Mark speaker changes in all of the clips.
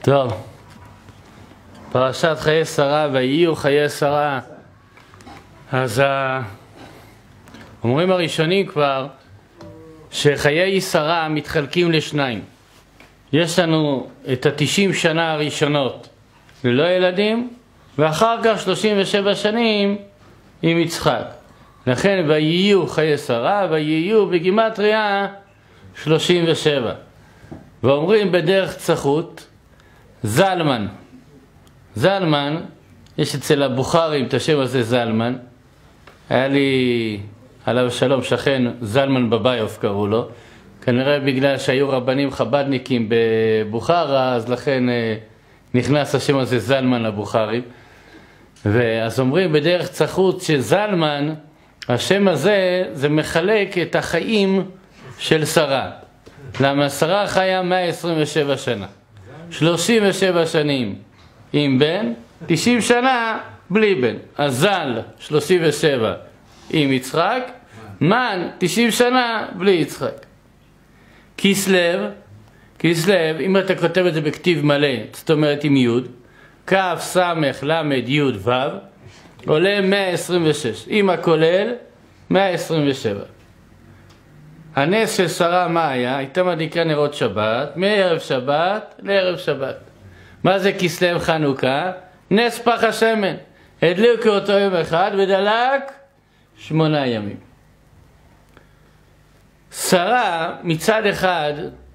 Speaker 1: טוב, פרשת חיי שרה, ויהיו חיי שרה. אז אומרים הראשונים כבר שחיי שרה מתחלקים לשניים. יש לנו את ה-90 שנה הראשונות ללא ילדים, ואחר כך 37 שנים עם יצחק. לכן ויהיו חיי שרה, ויהיו בגימטריה 37. ואומרים בדרך צחות, זלמן. זלמן, יש אצל הבוכרים את השם הזה זלמן. היה לי עליו שלום שכן, זלמן בבייוף קראו לו. כנראה בגלל שהיו רבנים חבדניקים בבוכרה, אז לכן נכנס השם הזה זלמן לבוכרים. ואז אומרים בדרך צחות שזלמן, השם הזה, זה מחלק את החיים של שרה. למה שרה חיה 127 שנה. 37 שנים עם בן, 90 שנה בלי בן. אז זל 37 עם יצחק, מן 90 שנה בלי יצחק. כסלו, אם אתה כותב את זה בכתיב מלא, זאת אומרת עם י', כ' ס' ל' י' ו', עולה 126. עם הכולל 127. הנס של שרה מה היה? הייתה מדליקה נרות שבת, מערב שבת לערב שבת. מה זה כסלו חנוכה? נס פח השמן. הדליקו אותו יום אחד ודלק 8 ימים. שרה מצד אחד,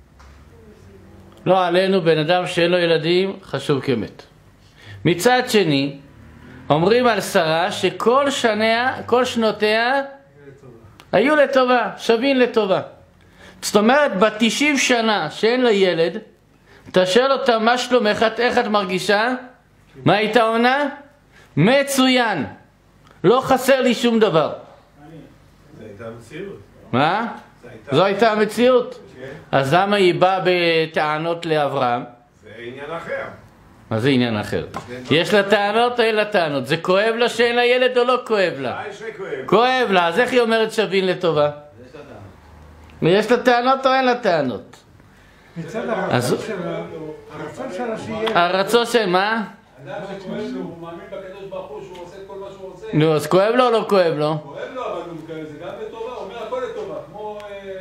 Speaker 1: לא עלינו, בן אדם שאין לו ילדים חשוב כמת. מצד שני, אומרים על שרה שכל שנותיה היו לטובה, שווים לטובה. זאת אומרת, ב-90 שנה שאין לה ילד, אתה שואל אותה מה שלומך, איך את מרגישה? מה הייתה עונה? מצוין. לא חסר לי שום דבר.
Speaker 2: זה הייתה המציאות.
Speaker 1: מה? זו הייתה המציאות. אז למה היא באה בטענות לאברהם?
Speaker 2: זה עניין אחר.
Speaker 1: מה זה עניין אחר? יש לה טענות או אין לה טענות? זה כואב לה שאין לה ילד או לא כואב לה? כואב לה, אז איך היא אומרת שווים לטובה? יש לה טענות או אין לה טענות?
Speaker 3: מצד הרצון שלה שיהיה...
Speaker 1: הרצון של מה?
Speaker 4: אדם שכואב לו, הוא מאמין בקדוש ברוך הוא שהוא עושה כל מה שהוא רוצה.
Speaker 1: נו, אז כואב לו או לא כואב לו?
Speaker 4: כואב לו, אבל זה גם לטובה, הוא אומר הכל לטובה, כמו...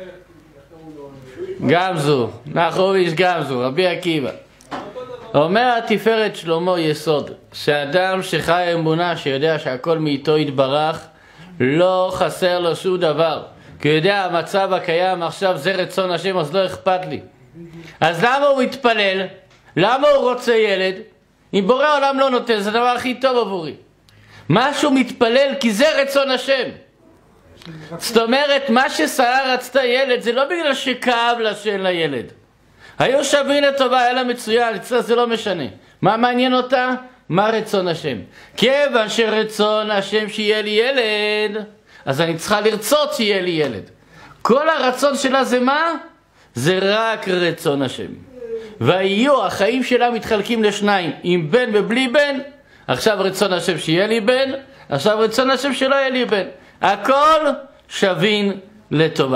Speaker 1: גמזו, נחוביש גמזו, רבי עקיבא. אומר התפארת שלמה יסוד, שאדם שחי אמונה, שיודע שהכל מאיתו יתברך, לא חסר לו שום דבר. כי יודע המצב הקיים עכשיו זה רצון השם, אז לא אכפת לי. אז למה הוא מתפלל? למה הוא רוצה ילד? אם בורא העולם לא נותן, זה הדבר הכי טוב עבורי. משהו מתפלל כי זה רצון השם. זאת אומרת, מה ששרה רצתה ילד, זה לא בגלל שכאב לה שאין לה ילד. היו שווים לטובה, היה לה מצוין, אצלה זה לא משנה. מה מעניין אותה? מה רצון השם? כיוון שרצון השם שיהיה לי ילד, אז אני צריכה לרצות שיהיה לי ילד. כל הרצון שלה זה מה? זה רק רצון השם. ויהיו, החיים שלה מתחלקים לשניים, עם בן ובלי בן. עכשיו רצון השם שיהיה לי בן, עכשיו רצון השם שלא יהיה לי בן. הכל שווים לטובה.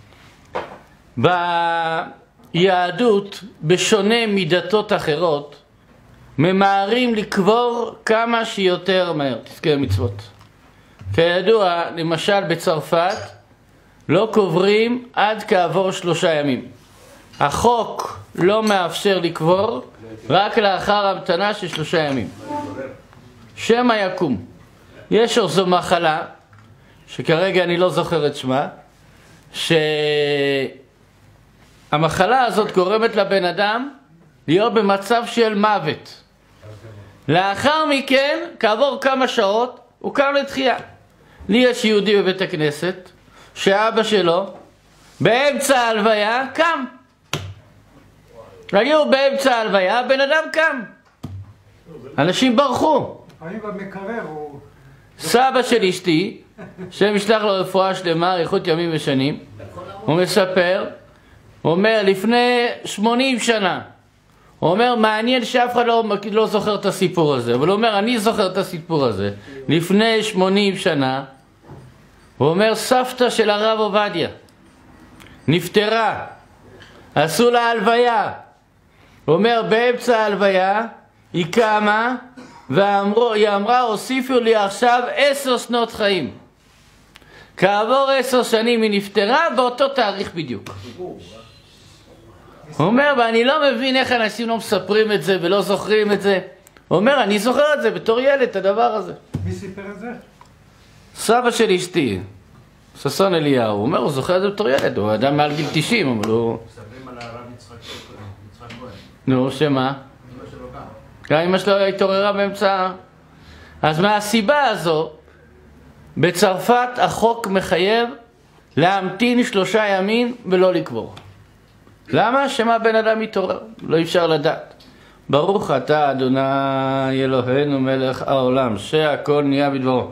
Speaker 1: ביהדות, בשונה מדתות אחרות, ממהרים לקבור כמה שיותר מהר. תזכר מצוות. כידוע, למשל בצרפת, לא קוברים עד כעבור 3 ימים. החוק לא מאפשר לקבור רק לאחר המתנה של 3 ימים. שם היקום. יש איזו מחלה, שכרגע אני לא זוכר את שמה, שהמחלה הזאת גורמת לבן אדם להיות במצב של מוות. לאחר מכן, כעבור כמה שעות, הוא קם לתחייה. לי יש יהודי בבית הכנסת, שאבא שלו, באמצע ההלוויה, קם. היו באמצע ההלוויה, בן אדם קם. אנשים ברחו.
Speaker 3: אני במקרר הוא...
Speaker 1: סבא של אשתי, שם ישלח לו רפואה שלמה, אריכות ימים ושנים, הוא מספר, הוא אומר, לפני 80 שנה, הוא אומר, מעניין שאף אחד לא זוכר את הסיפור הזה, אבל הוא אומר, אני זוכר את הסיפור הזה. לפני 80 שנה, הוא אומר, סבתא של הרב עובדיה נפטרה, עשו לה הלוויה, הוא אומר, באמצע ההלוויה, היא קמה, והיא אמרה, הוסיפו לי עכשיו 10 שנות חיים. כעבור 10 שנים היא נפטרה, באותו תאריך בדיוק. הוא אומר, ואני לא מבין איך אנשים לא מספרים את זה ולא זוכרים את זה. הוא אומר, אני זוכר את זה בתור ילד, את הדבר הזה.
Speaker 3: מי סיפר את זה?
Speaker 1: סבא של אשתי, ששון אליהו. הוא אומר, הוא זוכר את זה בתור ילד, הוא אדם מעל גיל 90, אבל הוא...
Speaker 5: מספרים על הרב יצחק כהן.
Speaker 1: נו, שמה?
Speaker 5: אמא שלו גם.
Speaker 1: גם אמא שלו התעוררה באמצע. אז מהסיבה הזו, בצרפת החוק מחייב להמתין 3 ימים ולא לקבור. למה? שמה בן אדם מתעורר? לא אפשר לדעת. ברוך אתה אדוני אלוהינו מלך העולם, שהכל נהיה בדברו.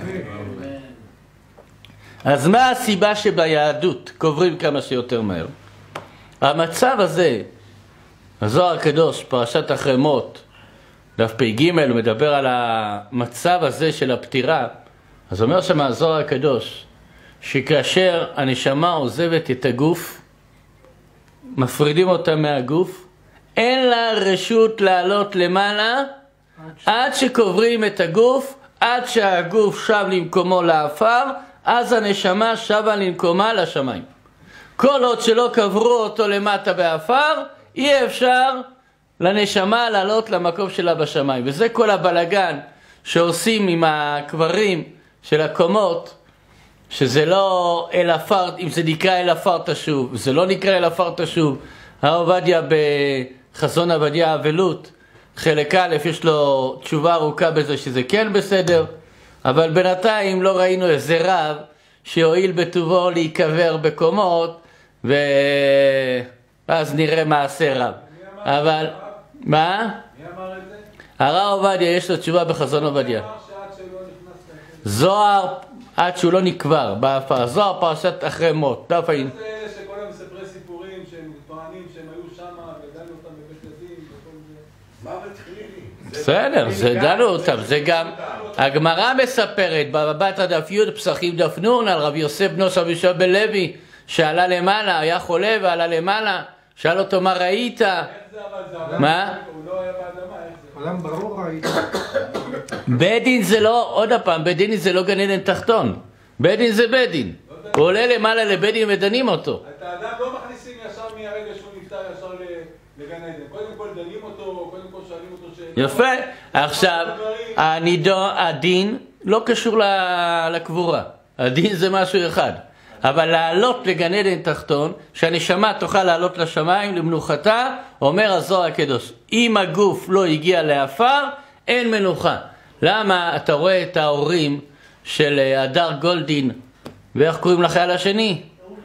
Speaker 1: אז מה הסיבה שביהדות קוברים כמה שיותר מהר? המצב הזה, הזוהר הקדוש, פרשת אחרי מות, דף פ"ג, הוא מדבר על המצב הזה של הפטירה. אז אומר שם הזוהר הקדוש, שכאשר הנשמה עוזבת את הגוף, מפרידים אותה מהגוף, אין לה רשות לעלות למעלה עד שקוברים את הגוף, עד שהגוף שב למקומו לאפר, אז הנשמה שבה למקומה לשמיים. כל עוד שלא קברו אותו למטה באפר, אי אפשר לנשמה לעלות למקום שלה בשמיים. וזה כל הבלגן שעושים עם הקברים של הקומות, שזה לא אל עפר, אם זה נקרא אל עפר תשוב, זה לא נקרא אל עפר תשוב. הרב עובדיה בחזון עובדיה אבלות, חלק א', יש לו תשובה ארוכה בזה שזה כן בסדר, אבל בינתיים לא ראינו איזה רב שהועיל בטובו להיקבר בקומות, ואז נראה מעשה רב. אבל, מה?
Speaker 4: מי אמר את זה?
Speaker 1: הרב עובדיה יש לו תשובה בחזון עובדיה.
Speaker 4: מי אמר שעד שלא נכנס לכם?
Speaker 1: זוהר, עד שהוא לא נקבר באפר, זוהר פרשת אחרי מות, דף העין.
Speaker 4: זה אלה שכל היום מספרי סיפורים שהם טוענים שהם היו שם ודנו אותם בבית הדין וכל זה.
Speaker 2: מוות כלילי.
Speaker 1: בסדר, זה דנו אותם, זה גם הגמרא מספרת בבבא בתרא דף י' פסחים דף נ' על רבי יוסף בנו של רבי יהושע בן לוי שעלה למעלה, היה חולה ועלה למעלה, שאל אותו מה ראית?
Speaker 4: איך זה אבל זה?
Speaker 1: מה?
Speaker 4: הוא לא היה באדמה, איך זה?
Speaker 3: עולם ברור ראית.
Speaker 1: בית דין זה לא, עוד הפעם, בית דין זה לא גן עדן תחתון, בית דין זה בית דין, הוא עולה למעלה לבית דין ודנים אותו.
Speaker 4: את האדם לא מכניסים ישר מהרגע שהוא נפטר ישר לגן עדן. קודם כל דנים אותו, קודם כל שואלים אותו שאלה.
Speaker 1: יפה, עכשיו הדין לא קשור לקבורה, הדין זה משהו אחד, אבל לעלות לגן עדן תחתון, שהנשמה תוכל לעלות לשמיים למנוחתה, אומר הזוהר הקדוש, אם הגוף לא הגיע לאפר, אין מנוחה. למה אתה רואה את ההורים של הדר גולדין, ואיך קוראים לחייל השני?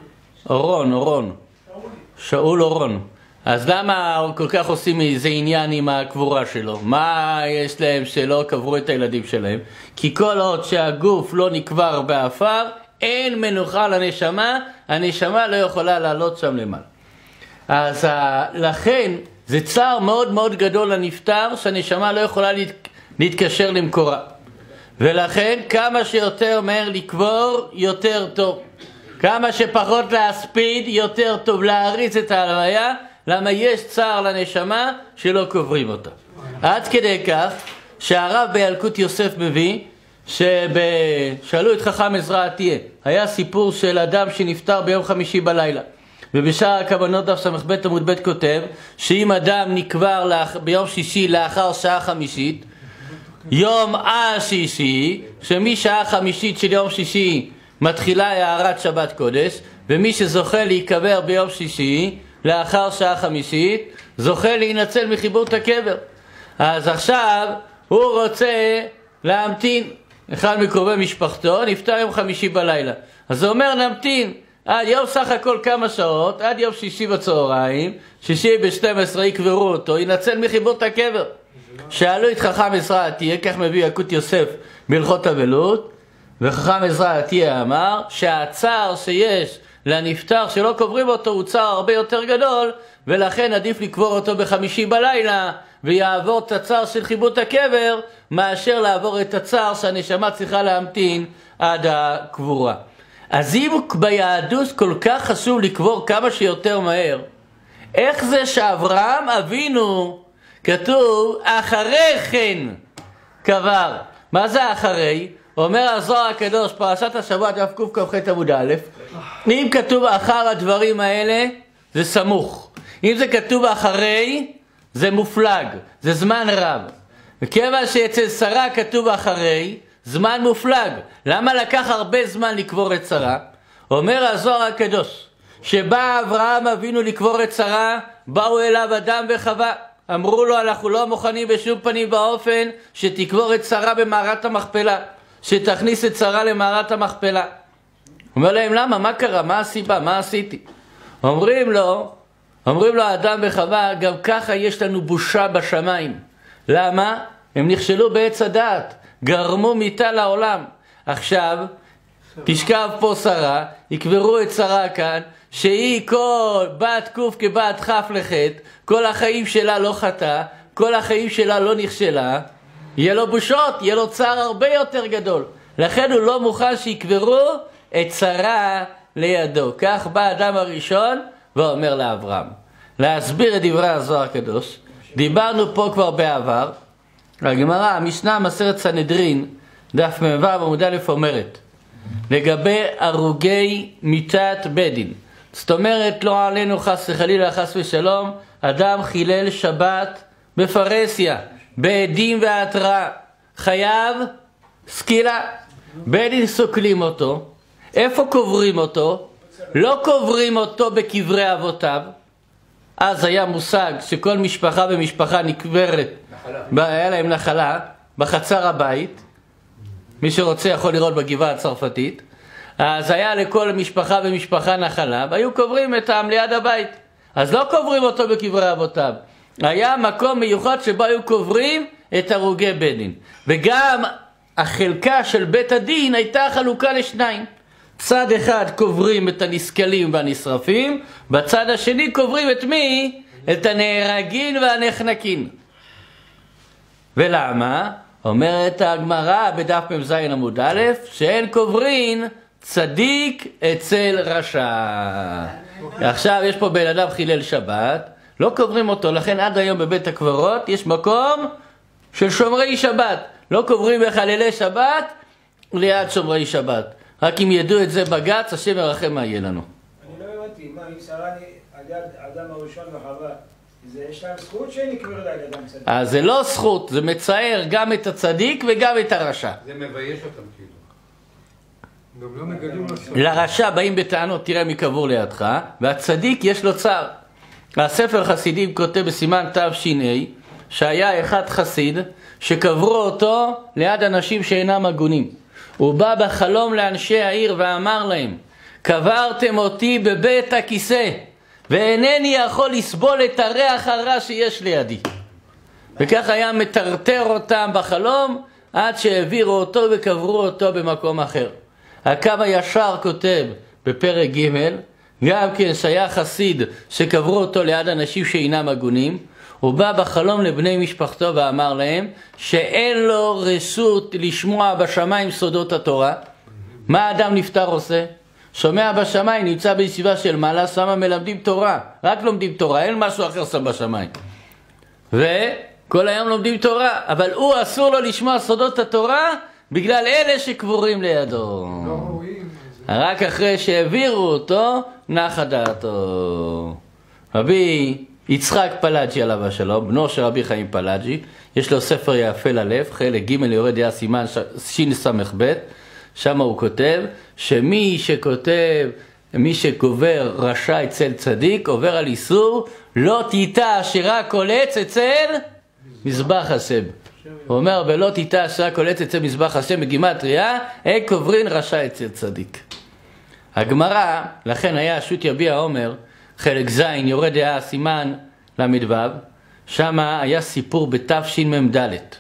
Speaker 1: אורון. שאול אורון. אז למה כל כך עושים איזה עניין עם הקבורה שלו? מה יש להם שלא קברו את הילדים שלהם? כי כל עוד שהגוף לא נקבר באפר, אין מנוחה לנשמה, הנשמה לא יכולה לעלות שם למעלה. אז לכן זה צער מאוד מאוד גדול לנפטר, שהנשמה לא יכולה להתקשר למקורה. ולכן כמה שיותר מהר לקבור, יותר טוב. כמה שפחות להספיד, יותר טוב להריץ את ההלוויה, למה יש צער לנשמה שלא קוברים אותה. עד כדי כך שהרב בילקוט יוסף מביא, שאלו את חכם עזרא עתיה, היה סיפור של אדם שנפטר ביום חמישי בלילה, ובשאר הכוונות דף ס"ב עמוד ב' כותב שאם אדם נקבר ביום שישי לאחר שעה חמישית, יום השישי, שמשעה חמישית של יום שישי מתחילה הערת שבת קודש, ומי שזוכה להיקבר ביום שישי לאחר שעה חמישית זוכה להינצל מחיבורת הקבר. אז עכשיו הוא רוצה להמתין, אחד מקרובי משפחתו נפטר יום חמישי בלילה, אז הוא אומר נמתין עד יום סך הכל כמה שעות, עד יום שישי בצהריים, שישי ב-12 יקברו אותו, ינצל מחיבורת הקבר. שאלו את חכם עזרא עתיה, כך מביא ילקוט יוסף בהלכות אבלות, וחכם עזרא עתיה אמר שהצער שיש לנפטר שלא קוברים אותו הוא צער הרבה יותר גדול, ולכן עדיף לקבור אותו בחמישי בלילה ויעבור את הצער של חיבורת הקבר מאשר לעבור את הצער שהנשמה צריכה להמתין עד הקבורה. אז אם ביהדות כל כך חשוב לקבור כמה שיותר מהר, איך זה שאברהם אבינו, כתוב, אחרי כן קבר. מה זה אחרי? אומר הזוהר הקדוש, פרשת השבוע דף קכ"ח עמוד א', אם כתוב אחר הדברים האלה, זה סמוך. אם זה כתוב אחרי, זה מופלג, זה זמן רב. וכיוון שאצל שרה כתוב אחרי, זמן מופלג. למה לקח הרבה זמן לקבור את שרה? אומר הזוהר הקדוש, שבא אברהם אבינו לקבור את שרה, באו אליו אדם וחווה. אמרו לו, אנחנו לא מוכנים בשום פנים באופן שתקבור את שרה במערת המכפלה, שתכניס את שרה למערת המכפלה. אומר להם, למה? מה קרה? מה הסיבה? מה עשיתי? אומרים לו אדם וחווה, גם ככה יש לנו בושה בשמיים. למה? הם נכשלו בעץ הדעת, גרמו מיתה לעולם. עכשיו תשכב פה שרה, יקברו את שרה כאן, שהיא כל בת קוף כבת חף לחטא, כל החיים שלה לא חטאה, כל החיים שלה לא נכשלה, יהיה לו בושות, יהיה לו צער הרבה יותר גדול. לכן הוא לא מוכן שיקברו את שרה לידו. כך בא האדם הראשון ואומר לאברהם. להסביר את דברי הזוהר הקדוש, דיברנו פה כבר בעבר, הגמרא, המשנה מסכת סנהדרין, דף מ"ו עמוד א' אומרת, לגבי הרוגי מיתת בית דין. זאת אומרת, לא עלינו חס וחלילה, חס ושלום, אדם חילל שבת בפרהסיה, בעדים והתראה, חייב סקילה. בית דין סוקלים אותו. איפה קוברים אותו? לא קוברים אותו בקברי אבותיו. אז היה מושג שכל משפחה ומשפחה נקברת, היה להם נחלה בחצר הבית. מי שרוצה יכול לראות בגבעה הצרפתית. אז היה לכל משפחה ומשפחה נחלה, והיו קוברים את העם ליד הבית. אז לא קוברים אותו בקברי אבותיו. היה מקום מיוחד שבו היו קוברים את הרוגי בית דין. וגם החלקה של בית הדין הייתה חלוקה לשניים. צד אחד קוברים את הנסכלים והנשרפים, בצד השני קוברים את מי? את הנהרגים והנחנקים. ולמה? אומרת הגמרא בדף מ"ז עמוד א', שאין קוברין צדיק אצל רשע. עכשיו יש פה בן אדם חילל שבת, לא קוברים אותו, לכן עד היום בבית הקברות יש מקום של שומרי שבת. לא קוברים בחללי שבת ליד שומרי שבת. רק אם ידעו את זה בג"ץ, השם ירחם מה יהיה לנו.
Speaker 6: אני לא הבנתי, מה, אם שרה על יד האדם הראשון וחווה, יש להם זכות שנקבר ליד אדם צדיק?
Speaker 1: אז זה לא זכות, זה מצער גם את הצדיק וגם את הרשע.
Speaker 7: זה מבייש אותם כאילו.
Speaker 3: גם לא מגלים לסוף.
Speaker 1: לרשע באים בטענות, תראה מי קבור לידך, והצדיק יש לו צער. הספר חסידים כותב בסימן תש"ה, שהיה אחד חסיד שקברו אותו ליד אנשים שאינם הגונים. הוא בא בחלום לאנשי העיר ואמר להם, קברתם אותי בבית הכיסא, ואינני יכול לסבול את הריח הרע שיש לידי. וכך היה מטרטר אותם בחלום, עד שהעבירו אותו וקברו אותו במקום אחר. הקו הישר כותב בפרק ג', גם כן שהיה חסיד שקברו אותו ליד אנשים שאינם הגונים, הוא בא בחלום לבני משפחתו ואמר להם שאין לו רשות לשמוע בשמיים סודות התורה. מה האדם נפטר עושה? שומע בשמיים, נמצא בישיבה של מעלה, שמה מלמדים תורה, רק לומדים תורה, אין משהו אחר שם בשמיים. וכל היום לומדים תורה, אבל הוא אסור לו לשמוע סודות התורה בגלל אלה שקבורים לידו.
Speaker 3: לא רואים.
Speaker 1: רק אחרי שהעבירו אותו, נחה דעתו. רבי יצחק פלאג'י עליו השלום, בנו של רבי חיים פלאג'י, יש לו ספר יפה ללב, חלק ג' יורד היה סימן שס"ב, שם הוא כותב שמי שכותב, מי שקובר רשע אצל צדיק, עובר על איסור, לא תיטע אשרה כל עץ אצל מזבח השם. הוא אומר, ולא תיטע אשרה כל עץ אצל מזבח השם בגימטריה, אין קוברין רשע אצל צדיק. הגמרא, לכן היה שו"ת יביע עומר, חלק ז' יורד היה סימן ל"ו, שם היה סיפור בתשמ"ד,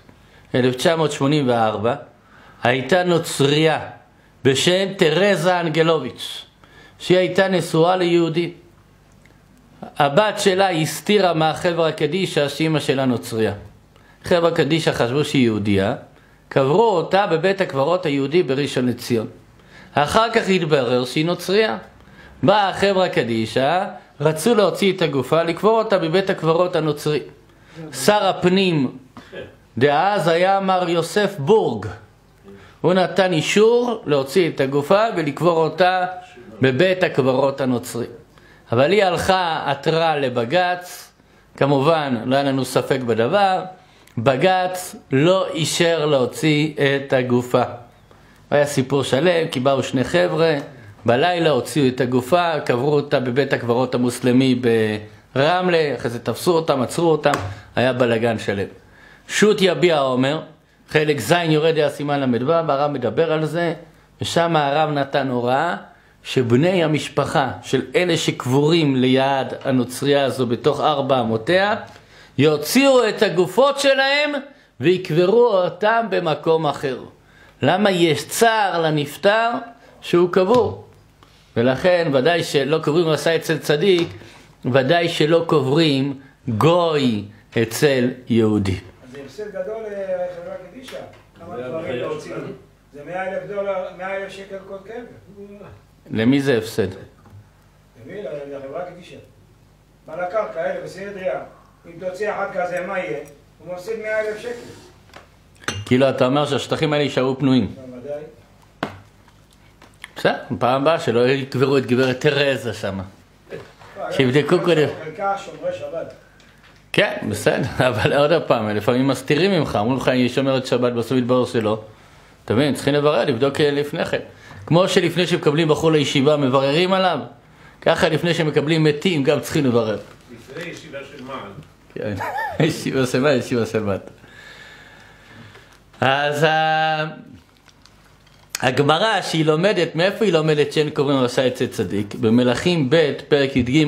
Speaker 1: 1984, הייתה נוצריה בשם תרזה אנגלוביץ', שהיא הייתה נשואה ליהודי. הבת שלה הסתירה מהחברה קדישא שאמא שלה נוצריה. חברה קדישא חשבו שהיא יהודייה, קברו אותה בבית הקברות היהודי בראשון לציון. אחר כך התברר שהיא נוצריה. באה החברה קדישא רצו להוציא את הגופה, לקבור אותה בבית הקברות הנוצרי. שר הפנים דאז היה מר יוסף בורג. הוא נתן אישור להוציא את הגופה ולקבור אותה בבית הקברות הנוצרי. אבל היא הלכה עתרה לבג"ץ, כמובן לא היה לנו ספק בדבר, בג"ץ לא אישר להוציא את הגופה. היה סיפור שלם, כי באו שני חבר'ה, בלילה הוציאו את הגופה, קברו אותה בבית הקברות המוסלמי ברמלה, אחרי זה תפסו אותם, עצרו אותם, היה בלגן שלם. שו"ת יביע העומר, חלק ז' יורד היה סימן למדבר, הרב מדבר על זה, ושם הרב נתן הוראה שבני המשפחה של אלה שקבורים ליד הנוצריה הזו בתוך 4 אמותיה, יוציאו את הגופות שלהם ויקברו אותם במקום אחר. למה יש צער לנפטר שהוא קבור? ולכן ודאי שלא קוברים עשה אצל צדיק, ודאי שלא קוברים גוי אצל יהודי.
Speaker 6: אז זה הפסד גדול לחברה קדישא. כמה דברים להוציא? זה $100,000 שקל כל קבר.
Speaker 1: למי זה הפסד?
Speaker 6: למי? לחברה קדישא. בעל הקרקע, אלה בסנהדריה. אם תוציא אחד כזה, מה יהיה? הוא מפסיד $100,000 שקל.
Speaker 1: כאילו אתה אומר שהשטחים האלה יישארו פנויים.
Speaker 6: בוודאי.
Speaker 1: בסדר, פעם הבאה שלא יקברו את גברת תרזה שם. שיבדקו קודם.
Speaker 6: חלקה שומרי שבת.
Speaker 1: כן, בסדר, אבל עוד פעם, לפעמים מסתירים ממך, אמרו לך, היא שומרת שבת, בסוף יתברר שלא. אתה מבין, צריכים לברר, לבדוק לפני כן. כמו שלפני שמקבלים בחור לישיבה, מבררים עליו, ככה לפני שמקבלים מתים, גם צריכים לברר.
Speaker 2: לפני ישיבה של מעל.
Speaker 1: כן, ישיבה של מעל, ישיבה של בת. אז הגמרא שהיא לומדת, מאיפה היא לומדת שאין קוראים רשע אצל צדיק? במלכים ב' פרק י"ג,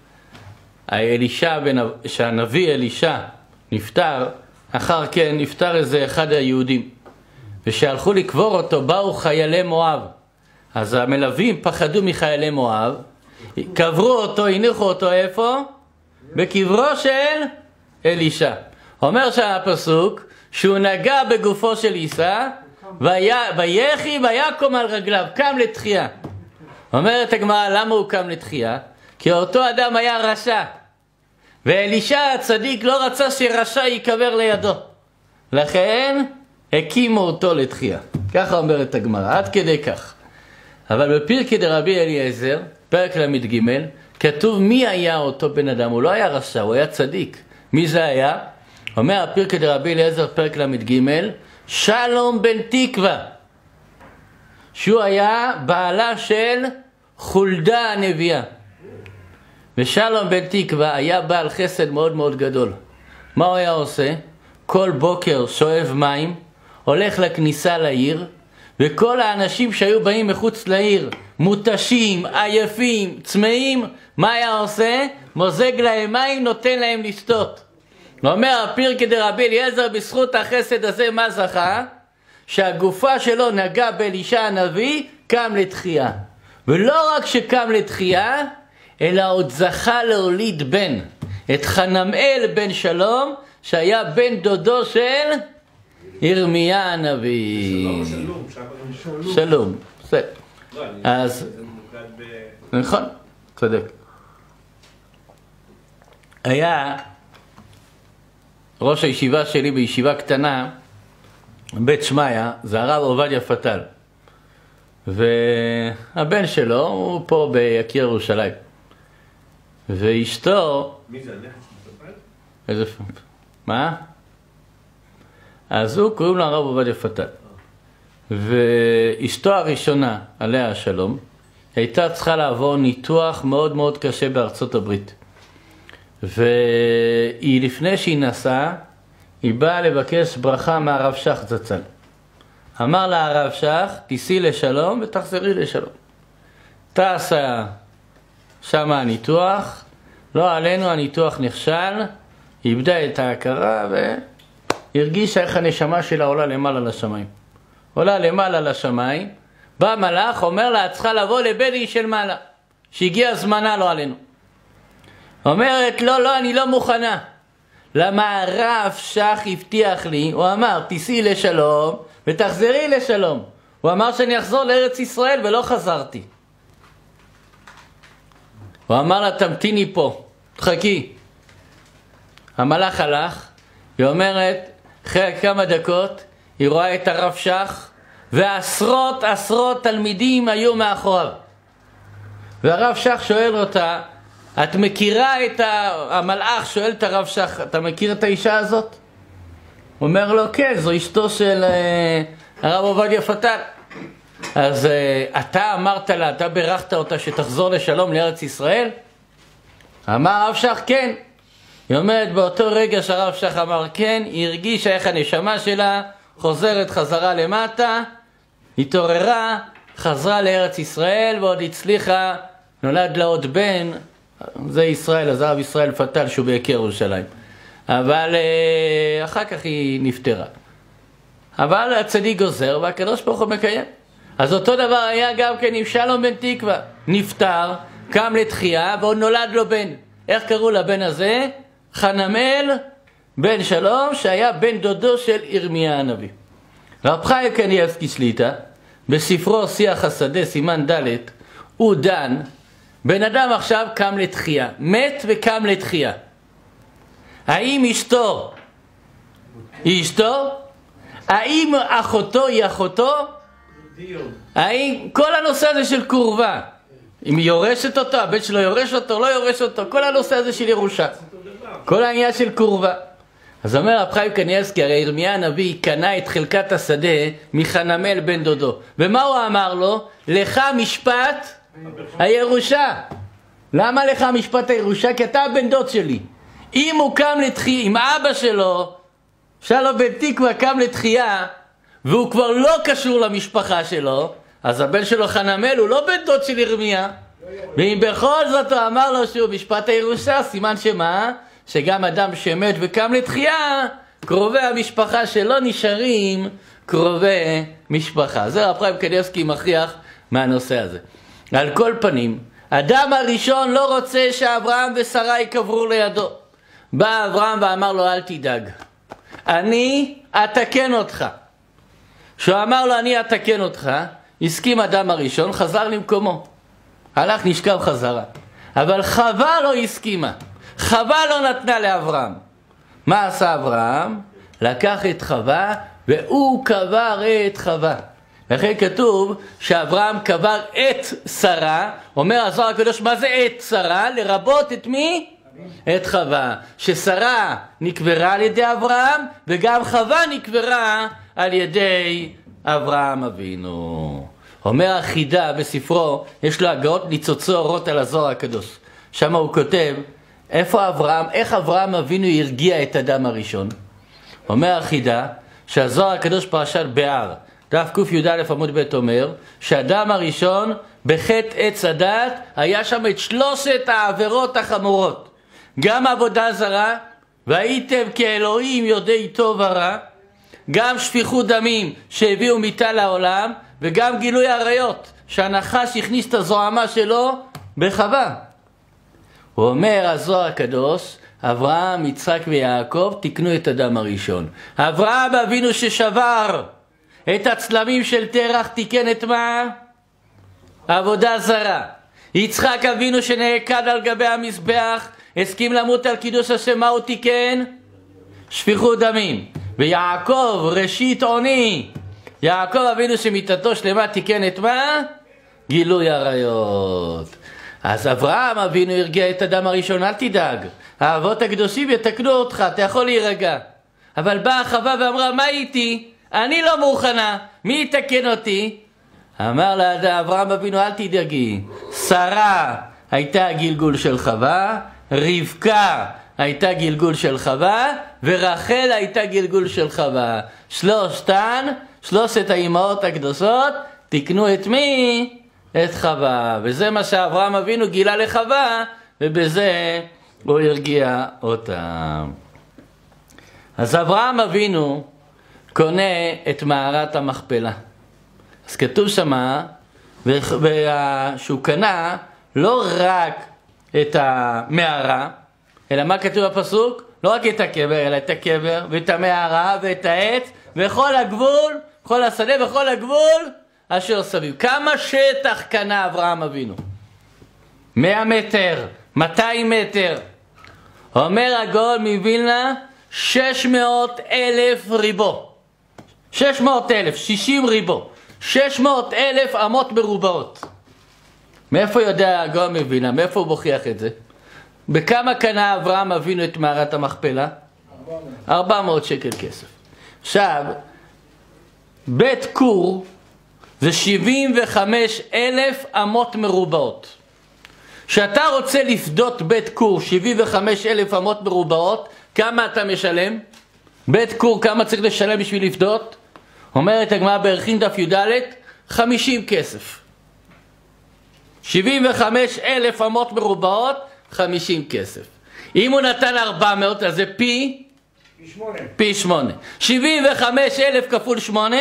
Speaker 1: שהנביא אלישע נפטר, אחר כן נפטר איזה אחד היהודים, ושהלכו לקבור אותו באו חיילי מואב. אז המלווים פחדו מחיילי מואב, קברו אותו, הניחו אותו איפה? בקברו של אלישע. אומר שם הפסוק שהוא נגע בגופו של עיסא, ויחי ויקום על רגליו, קם לתחייה. אומרת הגמרא, למה הוא קם לתחייה? כי אותו אדם היה רשע, ואלישע הצדיק לא רצה שרשע ייקבר לידו, לכן הקימו אותו לתחייה. ככה אומרת הגמרא, עד כדי כך. אבל בפרקי דרבי אליעזר, פרק ל"ג, כתוב מי היה אותו בן אדם. הוא לא היה רשע, הוא היה צדיק. מי זה היה? אומר הפרקי דרבי אליעזר, פרק ל"ג, שלום בן תקווה, שהוא היה בעלה של חולדה הנביאה. ושלום בן תקווה היה בעל חסד מאוד מאוד גדול. מה הוא היה עושה? כל בוקר שואב מים, הולך לכניסה לעיר, וכל האנשים שהיו באים מחוץ לעיר, מותשים, עייפים, צמאים, מה היה עושה? מוזג להם מים, נותן להם לשתות. אומר הפרקי דרבי אליעזר, בזכות החסד הזה מה זכה? שהגופה שלו נגע באלישע הנביא, קם לתחייה. ולא רק שקם לתחייה, אלא עוד זכה להוליד בן, את חנמאל בן שלום, שהיה בן דודו של ירמיה הנביא. שלום. אז נכון, צודק. היה ראש הישיבה שלי בישיבה קטנה, בית שמעיה, זה הרב עובדיה פטל. והבן שלו הוא פה ביקיר ירושלים. ואשתו...
Speaker 2: מי זה, הנכס?
Speaker 1: איזה... מה? אז הוא קוראים לו הרב עובדיה פטל. ואשתו הראשונה, עליה השלום, הייתה צריכה לעבור ניתוח מאוד מאוד קשה בארצות הברית. והיא לפני שהיא נסעה, היא באה לבקש ברכה מהרב שך זצ"ל. אמר לה הרב שך, תיסעי לשלום ותחזרי לשלום. טסה שם הניתוח, לא עלינו הניתוח נכשל, איבדה את ההכרה והרגישה איך הנשמה שלה עולה למעלה לשמיים. עולה למעלה לשמיים, בא מלאך, אומר לה, את צריכה לבוא לבית דין של מעלה, שהגיע זמנה לא עלינו. אומרת, לא, אני לא מוכנה. למה הרב שך הבטיח לי, הוא אמר, תיסעי לשלום ותחזרי לשלום. הוא אמר שאני אחזור לארץ ישראל ולא חזרתי. הוא אמר לה, תמתיני פה, תחכי. המלאך הלך, היא אומרת, אחרי כמה דקות, היא רואה את הרב שך, ועשרות תלמידים היו מאחוריו. והרב שך שואל אותה, את מכירה את המלאך שואל את הרב שך, אתה מכיר את האישה הזאת? הוא אומר לו, כן, זו אשתו של הרב עובדיה פטל. אז אתה אמרת לה, אתה ברכת אותה שתחזור לשלום לארץ ישראל? אמר הרב שך, כן. היא אומרת, באותו רגע שהרב שך אמר כן, היא הרגישה איך הנשמה שלה חוזרת חזרה למטה, התעוררה, חזרה לארץ ישראל, ועוד הצליחה, נולד לה עוד בן, זה ישראל, אז הרב ישראל פטל שהוא ביקר ירושלים. אבל אחר כך היא נפטרה. אבל הצדיק גוזר והקדוש ברוך הוא מקיים. אז אותו דבר היה גם כן עם שלום בן תקווה. נפטר, קם לתחייה ועוד נולד לו בן. איך קראו לבן הזה? חנמאל בן שלום, שהיה בן דודו של ירמיה הנביא. רב חיים קניאבסקי שליט"א בספרו שיח השדה סימן ד' הוא דן, בן אדם עכשיו קם לתחייה, מת וקם לתחייה. האם אשתו היא אשתו? האם אחותו היא אחותו? האם כל הנושא הזה של קורבה, אם היא יורשת אותו, הבן שלו יורש אותו, לא יורש אותו, כל הנושא הזה של ירושה, כל העניין של קורבה. אז אומר רב חיים קניאבסקי, הרי ירמיה הנביא קנה את חלקת השדה מחנמאל בן דודו, ומה הוא אמר לו? לך משפט הירושה. למה לך משפט הירושה? כי אתה בן דוד שלי. אם הוא קם לתחייה, אם אבא שלו שלום בן תקווה קם לתחייה והוא כבר לא קשור למשפחה שלו, אז הבן שלו חנמאל הוא לא בן דוד של ירמיה. ואם בכל זאת הוא אמר לו שהוא משפט הירושה, סימן שמה? שגם אדם שמת וקם לתחייה, קרובי המשפחה שלו נשארים קרובי משפחה. זה רב חיים קניאבסקי מכריח מהנושא הזה. על כל פנים, אדם הראשון לא רוצה שאברהם ושרה יקברו לידו. בא אברהם ואמר לו, אל תדאג, אני אתקן אותך. כשהוא אמר לו, אני אתקן אותך, הסכים אדם הראשון, חזר למקומו. הלך נשכב חזרה. אבל חווה לא הסכימה. חווה לא נתנה לאברהם. מה עשה אברהם? לקח את חווה והוא קבר את חווה. לכן כתוב שאברהם קבר את שרה. אומר הזוהר הקדוש, מה זה את שרה? לרבות את מי? את חווה. ששרה נקברה על ידי אברהם וגם חווה נקברה על ידי אברהם אבינו. אומר החידה בספרו, יש לו הגאות ניצוצו אורות על הזוהר הקדוש. שם הוא כותב, איפה אברהם, איך אברהם אבינו הרגיע את אדם הראשון? אומר החידה, שהזוהר הקדוש פרשת בהר, דף ק"יא עמוד ב' אומר, שאדם הראשון בחטא עץ הדת, היה שם את 3 העבירות החמורות. גם עבודה זרה, והייתם כאלוהים יודעי טוב ורע, גם שפיכות דמים שהביאו מיתה לעולם, וגם גילוי עריות, שהנחש הכניס את הזוהמה שלו בחווה. הוא אומר הזוהר הקדוש, אברהם, יצחק ויעקב תיקנו את אדם הראשון. אברהם אבינו ששבר את הצלמים של תרח תיקן את מה? עבודה זרה. יצחק אבינו שנעקד על גבי המזבח, הסכים למות על קידוש השם, מה הוא תיקן? שפיכות דמים. ויעקב ראשית עוני, יעקב אבינו שמיתתו שלמה תיקן את מה? גילוי עריות. אז אברהם אבינו הרגיע את אדם הראשון, אל תדאג, האבות הקדושים יתקנו אותך, אתה יכול להירגע. אבל באה חווה ואמרה, מה איתי? אני לא מוכנה, מי יתקן אותי? אמר לה אברהם אבינו, אל תדאגי, שרה הייתה גלגול של חווה, רבקה הייתה גלגול של חווה, ורחל הייתה גלגול של חווה. שלושת האימהות הקדושות תקנו את מי? את חווה. וזה מה שאברהם אבינו גילה לחווה, ובזה הוא הרגיע אותה. אז אברהם אבינו קונה את מערת המכפלה. אז כתוב שמה, שהוא קנה לא רק את המערה, אלא מה כתוב בפסוק? לא רק את הקבר, אלא את הקבר ואת המערה ואת העץ וכל הגבול, כל השדה וכל הגבול אשר סביב. כמה שטח קנה אברהם אבינו? 100 מטר, 200 מטר. אומר הגאון מווילנה, 600,000 ריבו. 600,000, 60 ריבו. 600,000 אמות מרובעות. מאיפה יודע הגאון מווילנה? מאיפה הוא מוכיח את זה? בכמה קנה אברהם אבינו את מערת המכפלה? 400 שקל כסף. עכשיו, בית כור זה 75,000 אמות מרובעות. כשאתה רוצה לפדות בית כור 75,000 אמות מרובעות, כמה אתה משלם? בית כור כמה צריך לשלם בשביל לפדות? אומרת הגמרא בערכין דף י"ד, 50 כסף. 75,000 אמות מרובעות, 50 כסף. אם הוא נתן 400, אז זה פי 8. 75,000 כפול 8?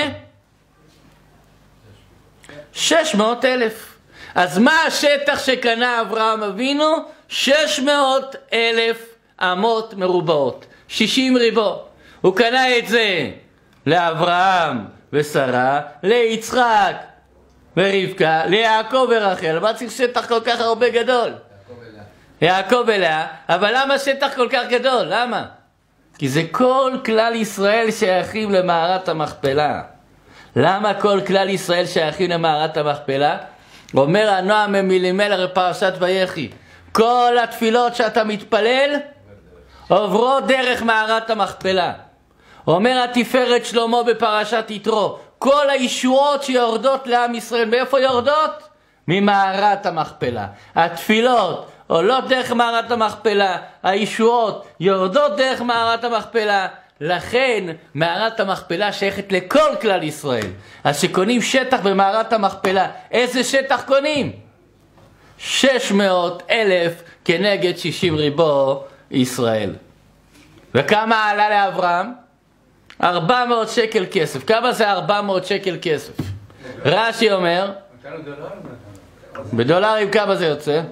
Speaker 1: 600,000. אז מה השטח שקנה אברהם אבינו? 600,000 אמות מרובעות. 60 ריבו. הוא קנה את זה לאברהם ושרה, ליצחק ורבקה, ליעקב ורחל. מה צריך שטח כל כך הרבה גדול? יעקב ולאה. אבל למה שטח כל כך גדול? למה? כי זה כל כלל ישראל שייכים למערת המכפלה. למה כל כלל ישראל שייכים למערת המכפלה? אומר הנועם מאלימלך בפרשת ויחי, כל התפילות שאתה מתפלל עוברות דרך מערת המכפלה. אומר התפארת שלמה בפרשת יתרו, כל הישועות שיורדות לעם ישראל, מאיפה יורדות? ממערת המכפלה. התפילות עולות דרך מערת המכפלה, הישועות יורדות דרך מערת המכפלה. לכן מערת המכפלה שייכת לכל כלל ישראל. אז שקונים שטח במערת המכפלה, איזה שטח קונים? 600,000 כנגד 60 ריבו ישראל. וכמה עלה לאברהם? 400 שקל כסף. כמה זה 400 שקל כסף? רש"י אומר, בדולרים כמה זה יוצא?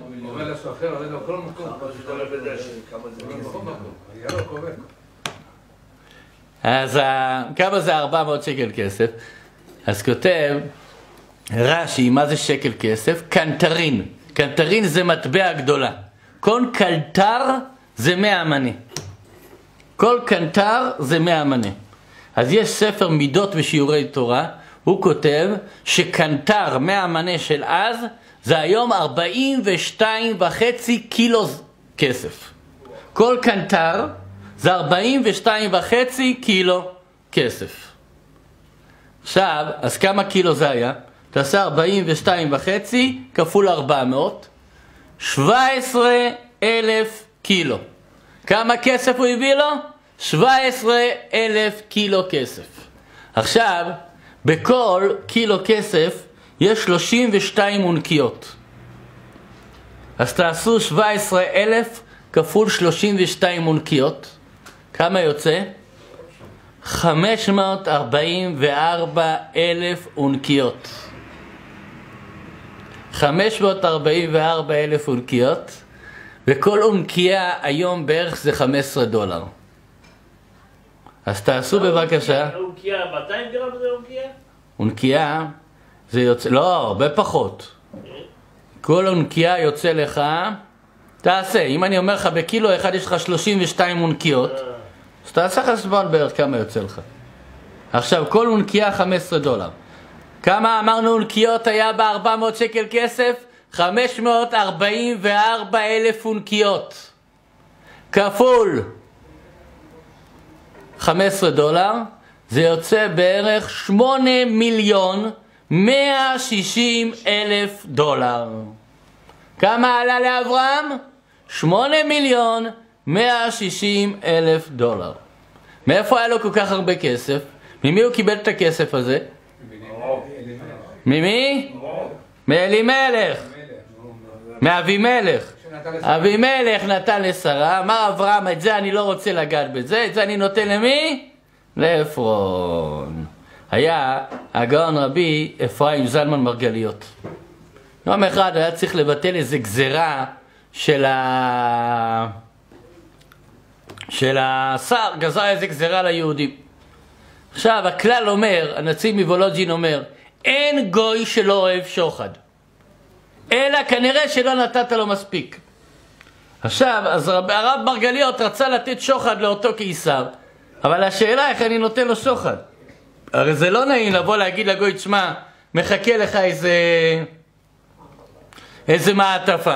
Speaker 1: אז כמה זה 400 שקל כסף? אז כותב רש"י, מה זה שקל כסף? קנטרין. קנטרין זה מטבע גדולה. כל קנטר זה 100 מנה. כל קנטר זה 100 מנה. אז יש ספר מידות ושיעורי תורה, הוא כותב שקנטר 100 מנה של אז זה היום 42.5 קילו כסף. כל קנטר זה 42.5 קילו כסף. עכשיו, אז כמה קילו זה היה? תעשה 42.5 כפול 400, 17,000 קילו. כמה כסף הוא הביא לו? 17,000 קילו כסף. עכשיו, בכל קילו כסף יש 32 אונקיות. אז תעשו 17,000 כפול 32 אונקיות. כמה יוצא? 544,000 אונקיות. 544,000 אונקיות, וכל אונקיה היום בערך זה $15. אז תעשו בבקשה.
Speaker 7: אונקיה, 200 גרם זה אונקיה?
Speaker 1: אונקיה זה יוצא, לא, הרבה פחות. כל אונקיה יוצא לך, תעשה, אם אני אומר לך בקילו אחד יש לך 32 אונקיות, אז תעשה חשבון בערך כמה יוצא לך. עכשיו, כל אונקיה $15. כמה אמרנו אונקיות היה ב-400 שקל כסף? 544,000 אונקיות. כפול $15, זה יוצא בערך $8,160,000. כמה עלה לאברהם? $8,160,000. מאיפה היה לו כל כך הרבה כסף? ממי הוא קיבל את הכסף הזה? ממי? מאלימלך. מאבימלך. אבימלך נתן לשרה, אמר אברהם, את זה אני לא רוצה לגעת בזה, את זה אני נותן למי? לעפרון. היה הגאון רבי אפרים זלמן מרגליות. יום אחד היה צריך לבטל איזה גזרה של השר, גזר איזה גזרה ליהודים. עכשיו הכלל אומר, הנציב מוולוג'ין אומר, אין גוי שלא אוהב שוחד. אלא כנראה שלא נתת לו מספיק. עכשיו, אז הרב מרגליות רצה לתת שוחד לאותו קיסר, אבל השאלה איך אני נותן לו שוחד. הרי זה לא נעים לבוא להגיד לגוי, תשמע, מחכה לך איזה מעטפה.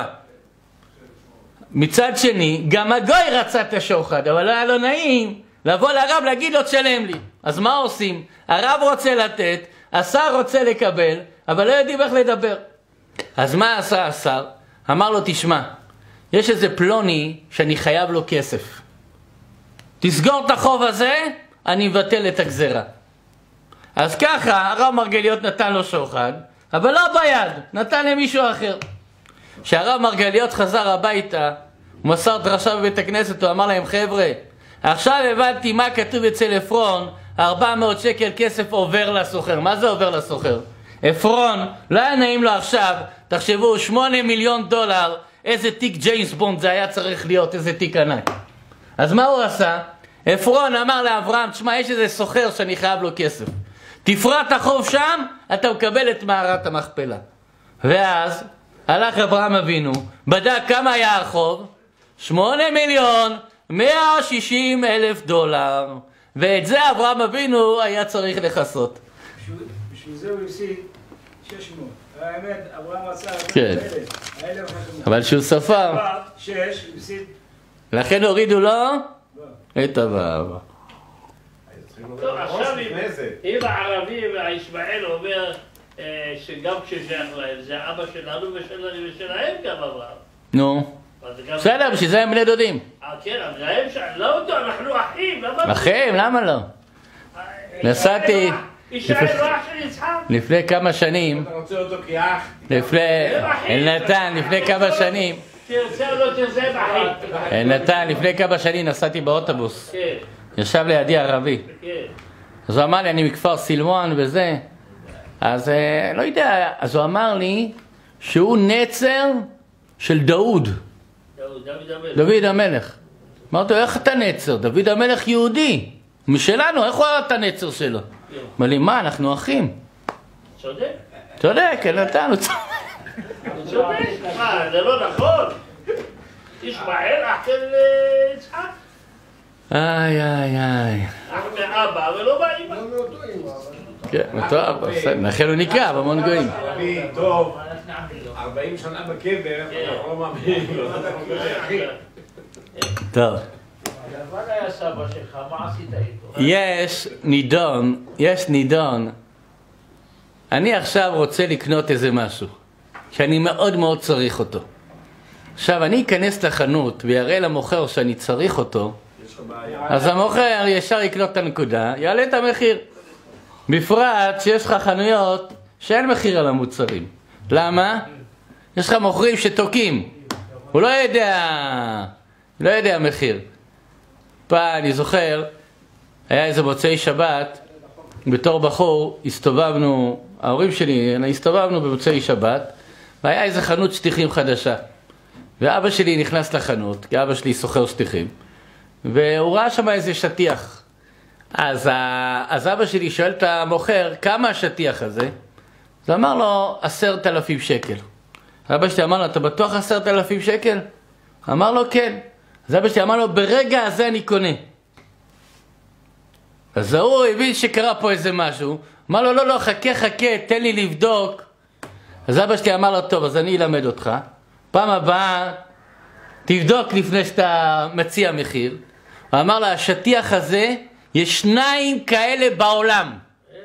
Speaker 1: מצד שני, גם הגוי רצה את השוחד, אבל לא היה לו נעים לבוא לרב להגיד לו תשלם לי. אז מה עושים? הרב רוצה לתת, השר רוצה לקבל, אבל לא יודעים איך לדבר. אז מה עשה השר? אמר לו, תשמע, יש איזה פלוני שאני חייב לו כסף. תסגור את החוב הזה, אני מבטל את הגזרה. אז ככה הרב מרגליות נתן לו שוחד, אבל לא ביד, נתן למישהו אחר. כשהרב מרגליות חזר הביתה, הוא מסר דרשה בבית הכנסת, הוא אמר להם, חבר'ה, עכשיו הבנתי מה כתוב אצל אפרון, 400 שקל כסף עובר לסוחר. מה זה עובר לסוחר? אפרון, לא היה נעים לו עכשיו, תחשבו, 8 מיליון דולר, איזה תיק ג'יימס בונד זה היה צריך להיות, איזה תיק ענק. אז מה הוא עשה? אפרון אמר לאברהם, תשמע, יש איזה סוחר שאני חייב לו כסף. תפרט החוב שם, אתה מקבל את מערת המכפלה. ואז הלך אברהם אבינו, בדק כמה היה החוב, 8,160,000 דולר. ואת זה אברהם אבינו היה צריך לכסות.
Speaker 6: בשביל זה הוא הפסיד 600. האמת, אברהם רצה...
Speaker 1: כן. אבל שהוא ספר.
Speaker 6: 6, הוא הפסיד...
Speaker 1: לכן הורידו לו את הוו.
Speaker 7: טוב, עכשיו אם הערבי והישמעאל אומר שגם כששייך להם, זה אבא שלנו ושלהם גם אברהם.
Speaker 1: נו. בסדר, בשביל זה הם בני דודים.
Speaker 7: כן, אבל להם לא אותו, אנחנו אחים.
Speaker 1: אחים, למה לא? נסעתי לפני כמה שנים,
Speaker 2: אתה רוצה אותו כאח?
Speaker 1: לפני כמה שנים,
Speaker 7: תרצה או לא תרצה אחים.
Speaker 1: לפני כמה שנים נסעתי באוטובוס, ישב לידי ערבי, אז הוא אמר לי, אני מכפר סילואן וזה, אז לא יודע, אז הוא אמר לי שהוא נצר של דוד המלך. אמרתי לו, איך אתה נצר? דוד המלך יהודי, משלנו, איך הוא אתה נצר שלו? אמר לי, מה, אנחנו אחים.
Speaker 7: צודק?
Speaker 1: צודק, נתנו צודק.
Speaker 7: צודק, מה, זה לא נכון? ישמעאל אח של יצחק.
Speaker 1: איי.
Speaker 7: אח מאבא ולא באמא.
Speaker 1: כן, טוב, לכן הוא נקרא במון גויים.
Speaker 2: רבי טוב, 40 שנה בקבר, אנחנו לא מאמינים לו, זה אחי.
Speaker 1: טוב.
Speaker 7: מה היה סבא שלך? מה עשית איתו?
Speaker 1: יש נידון. אני עכשיו רוצה לקנות איזה משהו, שאני מאוד מאוד צריך אותו. עכשיו, אני אכנס לחנות ויראה למוכר שאני צריך אותו, אז המוכר ישר יקנות את הנקודה, יעלה את המחיר. בפרט שיש לך חנויות שאין מחיר על המוצרים. למה? יש לך מוכרים שתוקים. הוא לא יודע מחיר. פעם, אני זוכר, היה איזה מוצאי שבת, בתור בחור, ההורים שלי, הסתובבנו במוצאי שבת, והיה איזה חנות שטיחים חדשה. ואבא שלי נכנס לחנות, כי אבא שלי סוחר שטיחים, והוא ראה שם איזה שטיח. אז אבא שלי שואל את המוכר, כמה השטיח הזה? אז אמר לו, 10,000 שקל. אבא שלי אמר לו, אתה בטוח 10,000 שקל? אמר לו, כן. אז אבא שלי אמר לו, ברגע הזה אני קונה. אז הוא הבין שקרה פה איזה משהו. אמר לו, לא, חכה, תן לי לבדוק. אז אבא שלי אמר לו, טוב, אז אני אלמד אותך. פעם הבאה, תבדוק לפני שאתה מציע מחיר. הוא אמר לו, השטיח הזה, יש 2 כאלה בעולם.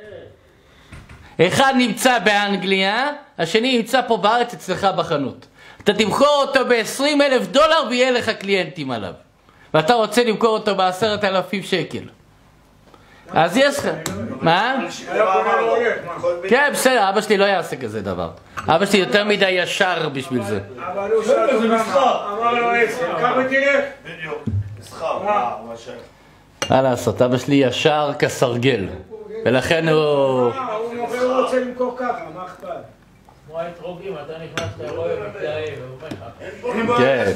Speaker 1: אחד נמצא באנגליה, השני נמצא פה בארץ אצלך בחנות. אתה תמכור אותו $20,000 ויהיה לך קליינטים עליו. ואתה רוצה למכור אותו ב10,000 שקל. אז יש לך... מה? כן, בסדר, אבא שלי לא יעשה כזה דבר. אבא שלי יותר מדי ישר בשביל זה.
Speaker 6: אבל הוא שאל אותו כמה, אמר לו 10, כמה תלך?
Speaker 5: בדיוק, מסחר, מה השם?
Speaker 1: מה לעשות, אבא שלי ישר כסרגל. ולכן הוא...
Speaker 6: הוא רוצה למכור ככה, מה אכפת?
Speaker 7: כמו האתרוגים, אתה נכנס לאירוע ומתלהב,
Speaker 1: כן.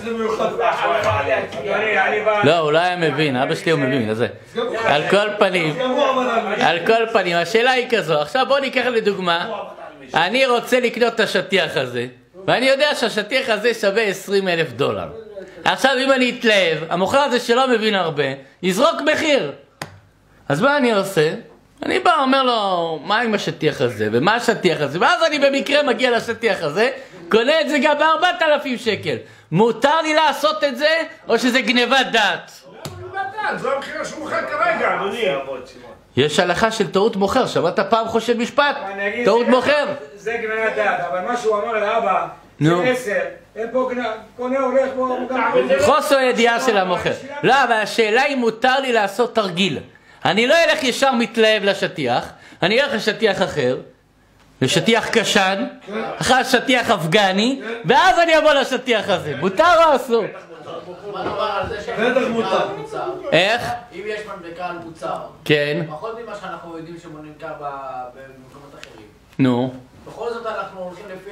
Speaker 1: לא, הוא לא היה מבין, אבא שלי הוא מבין, אז זה. על כל פנים, השאלה היא כזו. עכשיו בוא ניקח לדוגמה, אני רוצה לקנות את השטיח הזה. ואני יודע שהשטיח הזה שווה $20,000. עכשיו אם אני אתלהב, המוכר הזה שלא מבין הרבה, יזרוק מחיר. אז מה אני עושה? אני בא, אומר לו, מה עם השטיח הזה, ומה השטיח הזה, ואז אני במקרה מגיע לשטיח הזה, קונה את זה גם ב$4,000. מותר לי לעשות את זה, או שזה גנבת דעת?
Speaker 2: זו המחיר שהוא מוכר כרגע, אדוני.
Speaker 1: יש הלכה של טעות מוכר, שמעת פעם חושב משפט? טעות מוכר.
Speaker 6: זה גנבת דעת, אבל מה שהוא אמר לאבא, זה 10, אין פה קונה הולך בו...
Speaker 1: חוסר ידיעה של המוכר. לא, אבל השאלה היא מותר לי לעשות תרגיל. אני לא אלך ישר מתלהב לשטיח, אני אלך לשטיח אחר, לשטיח קשן, אחר שטיח אפגני, ואז אני אבוא לשטיח הזה. מותר או אסור?
Speaker 5: מה נאמר על זה שיש מוצר?
Speaker 1: איך?
Speaker 5: אם יש מדבקה על מוצר,
Speaker 1: כן.
Speaker 5: פחות ממה שאנחנו יודעים שהוא נמכר במקומות אחרים.
Speaker 1: נו.
Speaker 5: בכל זאת אנחנו הולכים לפי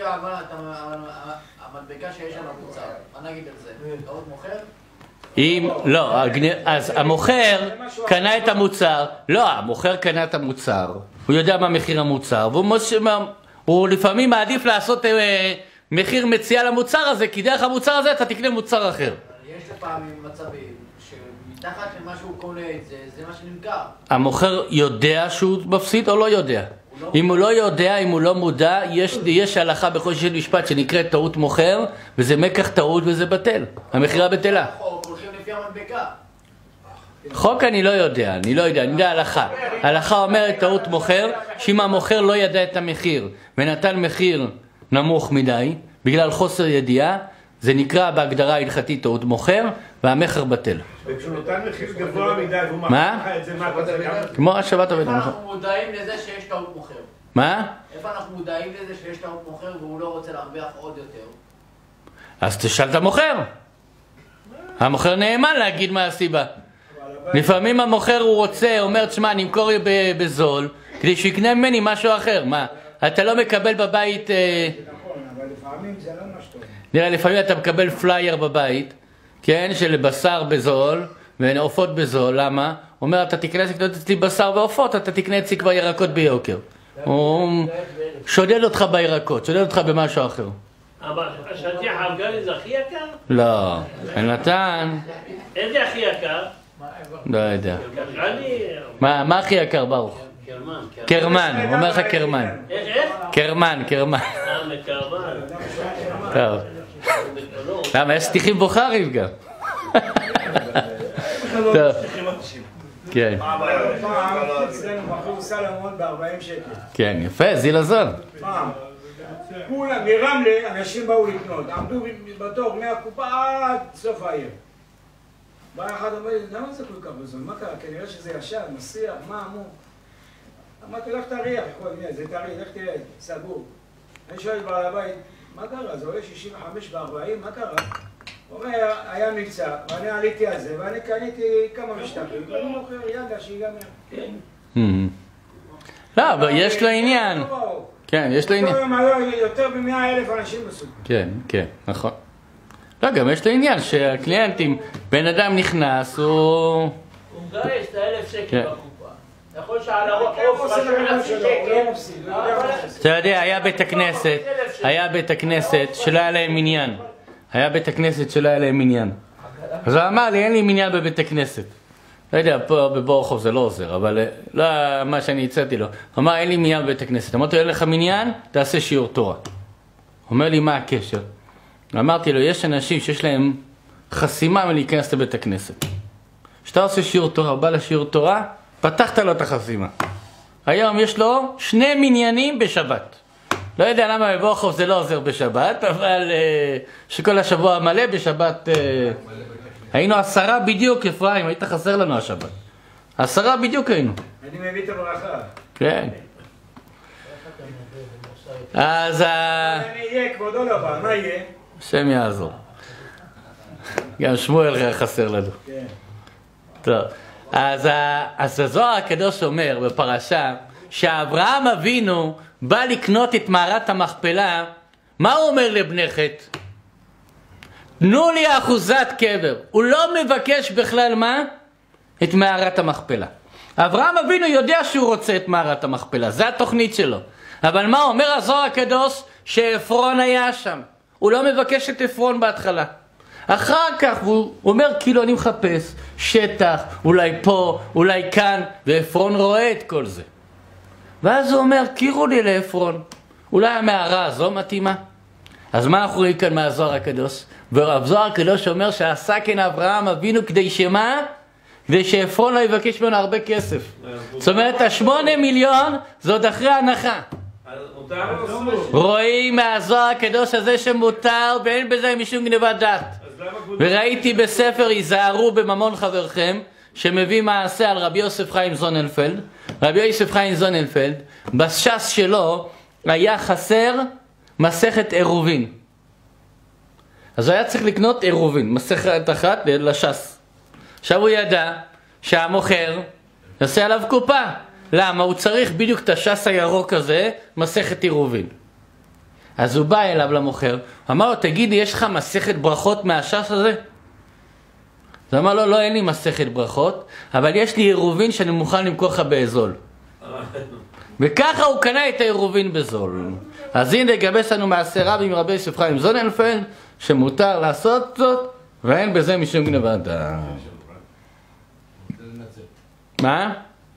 Speaker 5: המדבקה שיש על המוצר. מה נגיד על זה? טעות מוכר?
Speaker 1: אם, לא, אז המוכר קנה את המוצר, לא, המוכר קנה את המוצר, הוא יודע מה מחיר המוצר, והוא לפעמים מעדיף לעשות מחיר מציאה למוצר הזה, כי דרך המוצר הזה אתה תקנה מוצר אחר.
Speaker 5: יש לפעמים מצבים שמתחת למה שהוא קונה את זה, זה מה שנמכר.
Speaker 1: המוכר יודע שהוא מפסיד או לא יודע? אם הוא לא יודע, אם הוא לא מודע, יש הלכה בכל של משפט שנקראת טעות מוכר, וזה מקח טעות וזה בטל, המחירה בטלה.
Speaker 5: הולכים לפי המדבקה.
Speaker 1: חוק אני לא יודע, אני יודע הלכה. הלכה אומרת טעות מוכר, שאם המוכר לא ידע את המחיר ונתן מחיר נמוך מדי, בגלל חוסר ידיעה, זה נקרא בהגדרה ההלכתית טעות מוכר, והמחיר בטל.
Speaker 2: וכשהוא נותן מחיר גבוה מדי, והוא
Speaker 1: מה?
Speaker 2: מכר לך את זה, מה אתה צריך?
Speaker 1: כמו השבת עובד.
Speaker 5: איפה אנחנו מודעים לזה שיש טעות מוכר?
Speaker 1: מה?
Speaker 5: איפה אנחנו מודעים לזה שיש טעות מוכר והוא לא רוצה להרוויח עוד יותר?
Speaker 1: אז תשאל את המוכר. המוכר נאמן להגיד מה הסיבה. לפעמים המוכר הוא רוצה, אומר, תשמע, נמכור בזול, כדי שיקנה ממני משהו אחר. מה? אתה לא מקבל בבית...
Speaker 6: נכון, אבל לפעמים זה לא מה שטוב.
Speaker 1: נראה, לפעמים אתה מקבל פלייר בבית, כן, של בשר בזול, ועופות בזול, למה? הוא אומר, אתה תקנה אצלי בשר ועופות, אתה תקנה אצלי כבר ירקות ביוקר. הוא שודד אותך בירקות, שודד אותך במשהו אחר.
Speaker 7: אבל השטיח האפגני זה הכי יקר?
Speaker 1: לא, נתן,
Speaker 7: איזה הכי יקר?
Speaker 1: לא יודע.
Speaker 7: אני...
Speaker 1: מה הכי יקר, ברוך?
Speaker 7: קרמן.
Speaker 1: קרמן, הוא אומר לך קרמן.
Speaker 7: איך?
Speaker 1: קרמן.
Speaker 7: מקרמן.
Speaker 1: טוב. למה, יש שטיחים בוחרים גם. טוב. כן.
Speaker 6: פעם אצלנו מכרו סלמון ב$40.
Speaker 1: כן, יפה, זיל הזול.
Speaker 6: פעם. כולם, מרמלה, אנשים באו לקנות, עמדו בתור מהקופה עד סוף העיר. בא אחד אומר לי, למה זה כל כך בזול? מה קרה? כנראה שזה ישר, מסיח, מה אמרו? אמרתי, לך תריח, זה תריח, לך תראה, סגור. אני שואל בעל הבית, מה קרה? זה עולה 65 ב-40, מה קרה? הוא אומר, היה מבצע, ואני עליתי על זה, ואני קניתי כמה משטחים, ואני מוכר ידה שיגמר.
Speaker 1: לא, אבל יש לו עניין. כן, יש לו עניין.
Speaker 6: יותר מ100,000 אנשים בסוג.
Speaker 1: כן, נכון. לא, גם יש לו עניין שהקליינטים, בן אדם נכנס, הוא
Speaker 7: מגייס את $1,000 בקופה. יכול שעל העוף
Speaker 1: אתה יודע, היה בית הכנסת שלא היה להם עניין. אז הוא אמר לי, אין לי מניין בבית הכנסת. לא יודע, פה בבורחוב זה לא עוזר, אבל לא מה שאני הצעתי לו. הוא אמר, אין לי מניין בבית הכנסת. אמרתי לו, אין לך מניין? תעשה שיעור תורה. הוא אומר לי, מה הקשר? אמרתי לו, יש אנשים שיש להם חסימה מלהיכנס לבית הכנסת. כשאתה עושה שיעור תורה, בא לשיעור תורה, פתחת לו את החסימה. היום יש לו 2 מניינים בשבת. לא יודע למה בבורחוב זה לא עוזר בשבת, אבל שכל השבוע מלא בשבת... היינו 10 בדיוק, אפרים, היית חסר לנו השבת. 10 בדיוק היינו.
Speaker 6: אני מביא את הברכה.
Speaker 1: כן. אז...
Speaker 6: אני אהיה, כבודו לבא, מה יהיה?
Speaker 1: השם יעזור. גם שמואל חסר לנו.
Speaker 6: כן.
Speaker 1: טוב. אז הזוהר הקדוש אומר בפרשה, שאברהם אבינו בא לקנות את מערת המכפלה, מה הוא אומר לבני חת? תנו לי אחוזת קבר. הוא לא מבקש בכלל מה? את מערת המכפלה. אברהם אבינו יודע שהוא רוצה את מערת המכפלה, זה התוכנית שלו. אבל מה אומר הזוהר הקדוש? שאפרון היה שם. הוא לא מבקש את עפרון בהתחלה. אחר כך הוא אומר כאילו אני מחפש שטח, אולי פה, אולי כאן, ועפרון רואה את כל זה. ואז הוא אומר, קירו לי לעפרון, אולי המערה הזו מתאימה. אז מה אנחנו רואים כאן מהזוהר הקדוש? והזוהר הקדוש אומר שעשה כן אברהם אבינו כדי שמה? כדי שעפרון לא יבקש ממנו הרבה כסף. זאת אומרת, 8 מיליון זה עוד אחרי הנחה. רואים מהזוהר הקדוש הזה שמותר ואין בזה משום גניבת דעת. וראיתי בספר היזהרו בממון חברכם שמביא מעשה על רבי יוסף חיים זוננפלד. רבי יוסף חיים זוננפלד בש"ס שלו היה חסר מסכת עירובין, אז הוא היה צריך לקנות עירובין, מסכת אחת לש"ס. עכשיו הוא ידע שהמוכר יעשה עליו קופה. למה? הוא צריך בדיוק את הש"ס הירוק הזה, מסכת עירובין. אז הוא בא אליו למוכר, אמר לו, תגידי, יש לך מסכת ברכות מהש"ס הזה? אז אמר לו, לא, אין לי מסכת ברכות, אבל יש לי עירובין שאני מוכן למכור לך בזול. וככה הוא קנה את העירובין בזול. אז הנה גבש לנו מעשה רב עם רבי יוסף חיים זוננפלד, שמותר לעשות זאת, ואין בזה משום גניבת דעת. מה?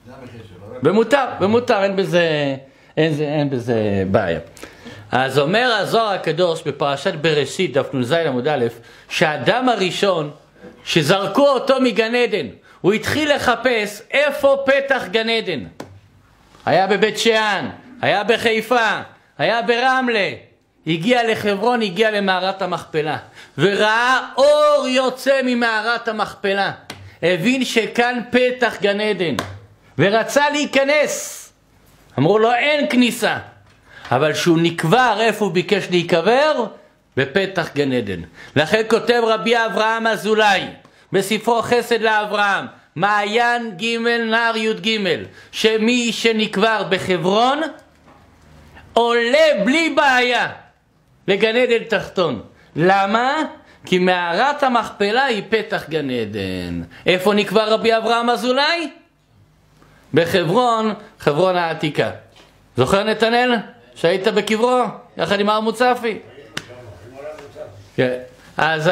Speaker 1: במותר, אין בזה בעיה. אז אומר הזוהר הקדוש בפרשת בראשית, דף נ"ז עמוד א', שהאדם הראשון שזרקו אותו מגן עדן, הוא התחיל לחפש איפה פתח גן עדן. היה בבית שאן, היה בחיפה, היה ברמלה, הגיע לחברון, הגיע למערת המכפלה, וראה אור יוצא ממערת המכפלה, הבין שכאן פתח גן עדן, ורצה להיכנס. אמרו לו אין כניסה, אבל שהוא נקבר, איפה הוא ביקש להיקבר? בפתח גן עדן. לכן כותב רבי אברהם אזולאי בספרו חסד לאברהם, מעיין ג' נער י' ג', שמי שנקבר בחברון עולה בלי בעיה לגן עדן תחתון. למה? כי מערת המכפלה היא פתח גן עדן. איפה נקבר רבי אברהם אזולאי? בחברון, חברון העתיקה. זוכר נתנאל? שהיית בקברו יחד עם הר מוצפי? כן. אז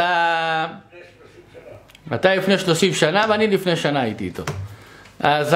Speaker 1: אתה לפני 30 שנה ואני לפני שנה הייתי איתו. אז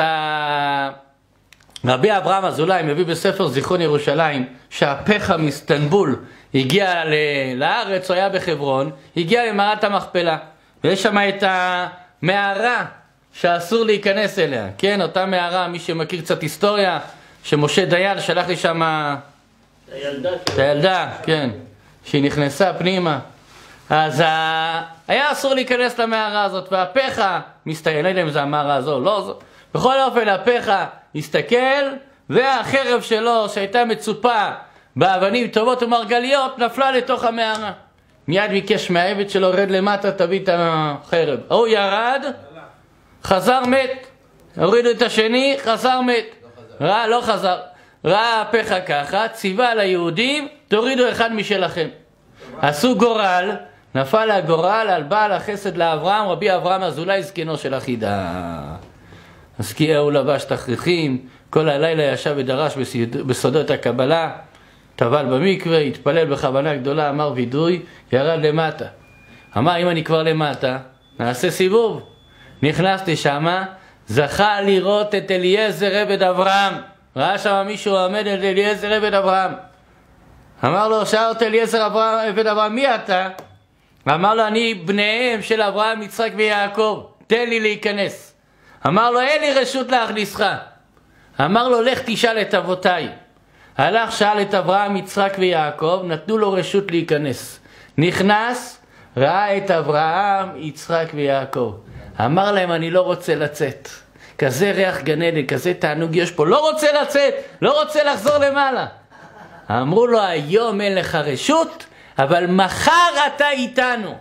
Speaker 1: רבי אברהם אזולאי מביא בספר זיכרון ירושלים שהפחה מאיסטנבול הגיע לארץ, הוא היה בחברון, הגיע למערת המכפלה, ויש שם את המערה שאסור להיכנס אליה. כן, אותה מערה, מי שמכיר קצת היסטוריה, שמשה דיין שלח לי שם את הילדה, כן, שהיא נכנסה פנימה. אז היה אסור להיכנס למערה הזאת, והפחה מסתכל, לא יודע אם זה המערה הזו, לא זו. בכל אופן, הפחה הסתכל, והחרב שלו, שהייתה מצופה באבנים טובות ומרגליות, נפלה לתוך המערה. מיד ביקש מהעבד שלו, רד למטה, תביא את החרב. הוא ירד, חזר מת. הורידו את השני, חזר מת. לא חזר. ראה הפחה ככה, ציווה ליהודים, תורידו אחד משלכם. עשו גורל, נפל הגורל על בעל החסד לאברהם, רבי אברהם אזולאי זקנו של החידה. אז כי הוא לבש תכריכים, כל הלילה ישב ודרש בסודות הקבלה, טבל במקווה, התפלל בכוונה גדולה, אמר וידוי, ירד למטה. אמר, אם אני כבר למטה, נעשה סיבוב. נכנסתי שמה, זכה לראות את אליעזר עבד אברהם. ראה שם מישהו עומד את אליעזר עבד אברהם. אמר לו, שאל את אליעזר עבד אברהם, מי אתה? אמר לו, אני בניהם של אברהם, יצחק ויעקב, תן לי להיכנס. אמר לו, אין לי רשות להכניסך. אמר לו, לך תשאל את אבותיי. הלך, שאל את אברהם, יצחק ויעקב, נתנו לו רשות להיכנס. נכנס, ראה את אברהם, יצחק ויעקב. אמר להם, אני לא רוצה לצאת. כזה ריח גן עדן, כזה תענוג יש פה, לא רוצה לצאת, לא רוצה לחזור למעלה. אמרו לו, היום אין לך רשות, אבל מחר אתה איתנו.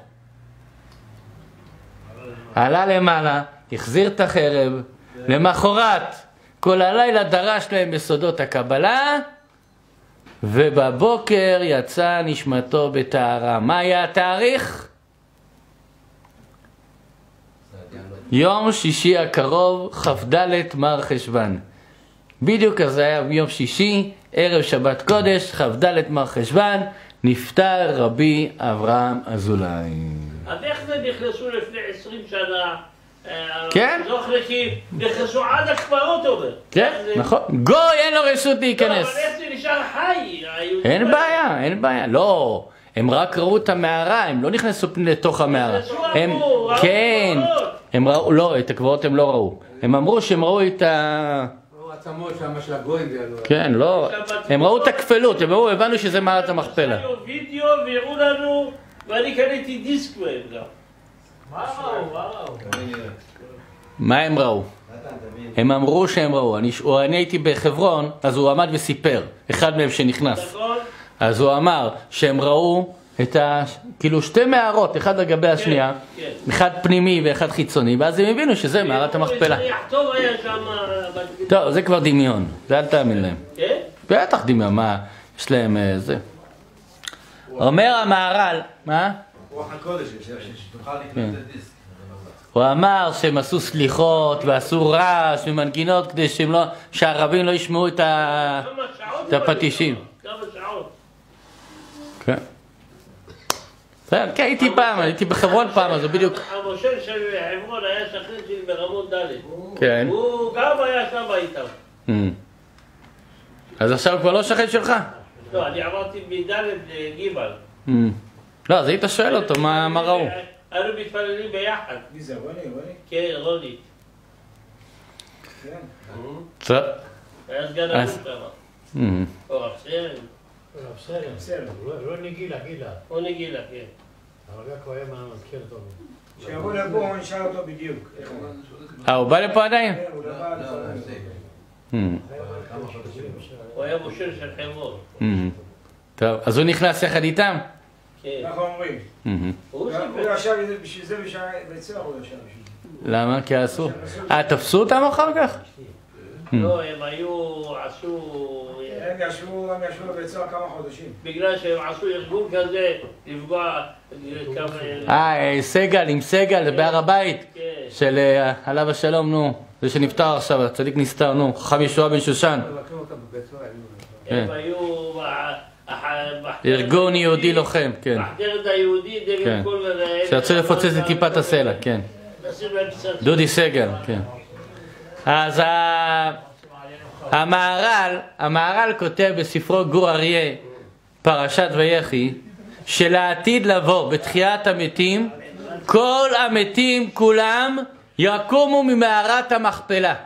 Speaker 1: עלה למעלה, החזיר את החרב, למחרת, כל הלילה דרש להם בסודות הקבלה, ובבוקר יצא נשמתו בטהרה. מה היה התאריך? יום שישי הקרוב, כ"ד מר חשוון. בדיוק אז היה יום שישי, ערב שבת קודש, כ"ד מר חשוון, נפטר רבי אברהם אזולאי.
Speaker 7: אז איך זה נכנסו לפני 20 שנה?
Speaker 1: כן.
Speaker 7: זוכרתי, נכנסו עד הקברות אומר.
Speaker 1: כן, נכון. גוי אין לו רשות להיכנס.
Speaker 7: אבל איך זה נשאר חי?
Speaker 1: אין בעיה, אין בעיה. לא, הם רק ראו את המערה, הם לא נכנסו לתוך המערה. כן, הם ראו, לא, את הקברות הם לא ראו. הם אמרו שהם ראו את ה...
Speaker 3: עצמות שם של הגויים בידו.
Speaker 1: כן, לא, הם ראו את הכפלות, הם ראו, הבנו שזה מערת המכפלה.
Speaker 7: עשו וידאו והראו לנו, ואני קניתי דיסק מהם גם. מה ראו?
Speaker 1: מה הם ראו? הם אמרו שהם ראו. אני הייתי בחברון, אז הוא עמד וסיפר, אחד מהם שנכנס.
Speaker 7: נכון?
Speaker 1: אז הוא אמר שהם ראו את כאילו שתי מערות, אחד לגבי השנייה, אחד פנימי ואחד חיצוני, ואז הם הבינו שזה מערת המכפלה.
Speaker 7: טוב היה שם...
Speaker 1: טוב, זה כבר דמיון, זה אל תאמין להם.
Speaker 7: כן?
Speaker 1: בטח דמיון, מה, יש להם זה. אומר המהר"ל, מה?
Speaker 2: רוח הקודש, שתוכל לקנות את הדיסק.
Speaker 1: הוא אמר שהם עשו סליחות ועשו רעש ומנגינות כדי שהערבים לא ישמעו את הפטישים.
Speaker 7: כמה שעות.
Speaker 1: כן. כן, הייתי פעם, הייתי בחברון פעם, אז הוא בדיוק...
Speaker 7: המושל של חברון היה שכן שלי ברמות ד'.
Speaker 1: כן.
Speaker 7: הוא גם היה שם איתם.
Speaker 1: אז עכשיו הוא כבר לא שכן שלך?
Speaker 7: לא, אני עברתי מד' לגיבל.
Speaker 1: לא, אז היית שואל אותו מה ראו.
Speaker 7: היינו מתפללים ביחד.
Speaker 6: מי זה, רוני?
Speaker 7: כן, רוני.
Speaker 1: טוב.
Speaker 7: היה סגן אלוף שם. או רב סרן.
Speaker 2: לא נגילה, גילה.
Speaker 7: או נגילה, כן.
Speaker 2: אבל יעקב היה מזכיר טוב.
Speaker 6: שיבוא לפה, הוא נשאל אותו בדיוק.
Speaker 1: הוא בא לפה עדיין?
Speaker 6: כן, הוא לא בא לפה.
Speaker 7: הוא היה מושל של חברון.
Speaker 1: טוב, אז הוא נכנס יחד איתם?
Speaker 7: כן.
Speaker 6: ככה אומרים.
Speaker 7: הוא
Speaker 6: הוא
Speaker 7: סיפר.
Speaker 6: ישב בשביל זה בצער הוא ישב בשביל זה.
Speaker 1: למה? כי אסור. תפסו אותם אחר כך?
Speaker 7: לא, הם עשו...
Speaker 6: הם ישבו בבית-סוהר כמה חודשים.
Speaker 7: בגלל שהם עשו ארגון כזה, לפגוע כמה...
Speaker 1: סגל, עם סגל, זה בהר הבית.
Speaker 7: כן.
Speaker 1: של עליו השלום, נו. זה שנפטר עכשיו, הצדיק נסתר, נו. חכם ישועה בן שושן.
Speaker 7: הם היו...
Speaker 1: ארגון יהודי לוחם, כן.
Speaker 7: מחתרת היהודי
Speaker 1: כן.
Speaker 7: נגד כל...
Speaker 1: שרצו לפוצץ את כיפת הסלע, כן. דודי סגל, כן. אז המהר"ל כותב בספרו גור אריה, פרשת ויחי, שלעתיד לבוא בתחיית המתים, כל המתים כולם יקומו ממערת המכפלה.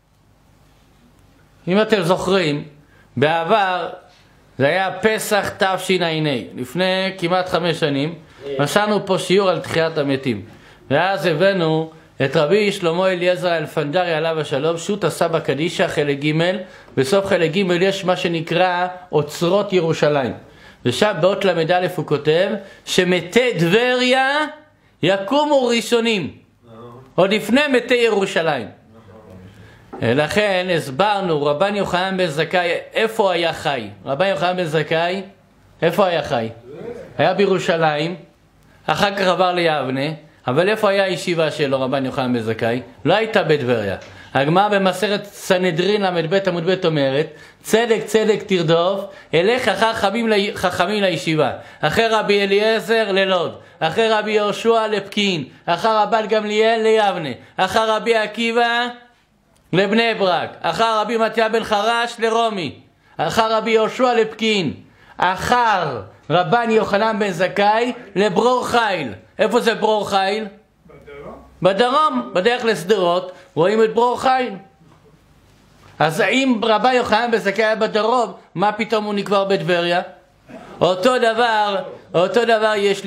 Speaker 1: אם אתם זוכרים, בעבר זה היה פסח תשע"ה, לפני כמעט 5 שנים, מסרנו פה שיעור על תחיית המתים. ואז הבאנו את רבי שלמה אליעזר אלפנדרי עליו השלום, שו"ת הסבא קדישא חלק ג', בסוף חלק ג' יש מה שנקרא אוצרות ירושלים. ושם באות ל"א הוא כותב שמתי טבריה יקומו ראשונים, עוד לפני מתי ירושלים. לכן הסברנו, רבן יוחנן בן זכאי, איפה היה חי? רבן יוחנן בן זכאי, איפה היה חי? היה בירושלים, אחר כך עבר ליבנה, אבל איפה היה הישיבה שלו, רבן יוחנן בן זכאי? לא הייתה בטבריה. הגמרא במסכת סנהדרין ל"ב עמוד ב' אומרת, צדק צדק תרדוף, אלך אחר חכמים לישיבה, אחרי רבי אליעזר ללוד, אחרי רבי יהושע לפקיעין, אחר רבן גמליאל ליבנה, אחר רבי עקיבא לבני ברק, אחר רבי מתיה בן חרש לרומי, אחר רבי יהושע לפקיעין, אחר רבן יוחנן בן זכאי לברור חיל. איפה זה ברור חיל? בדרום, בדרך לשדרות, רואים את ברור חיל. אז אם רבן יוחנן בן זכאי היה בדרום, מה פתאום הוא נקבר בטבריה? אותו דבר יש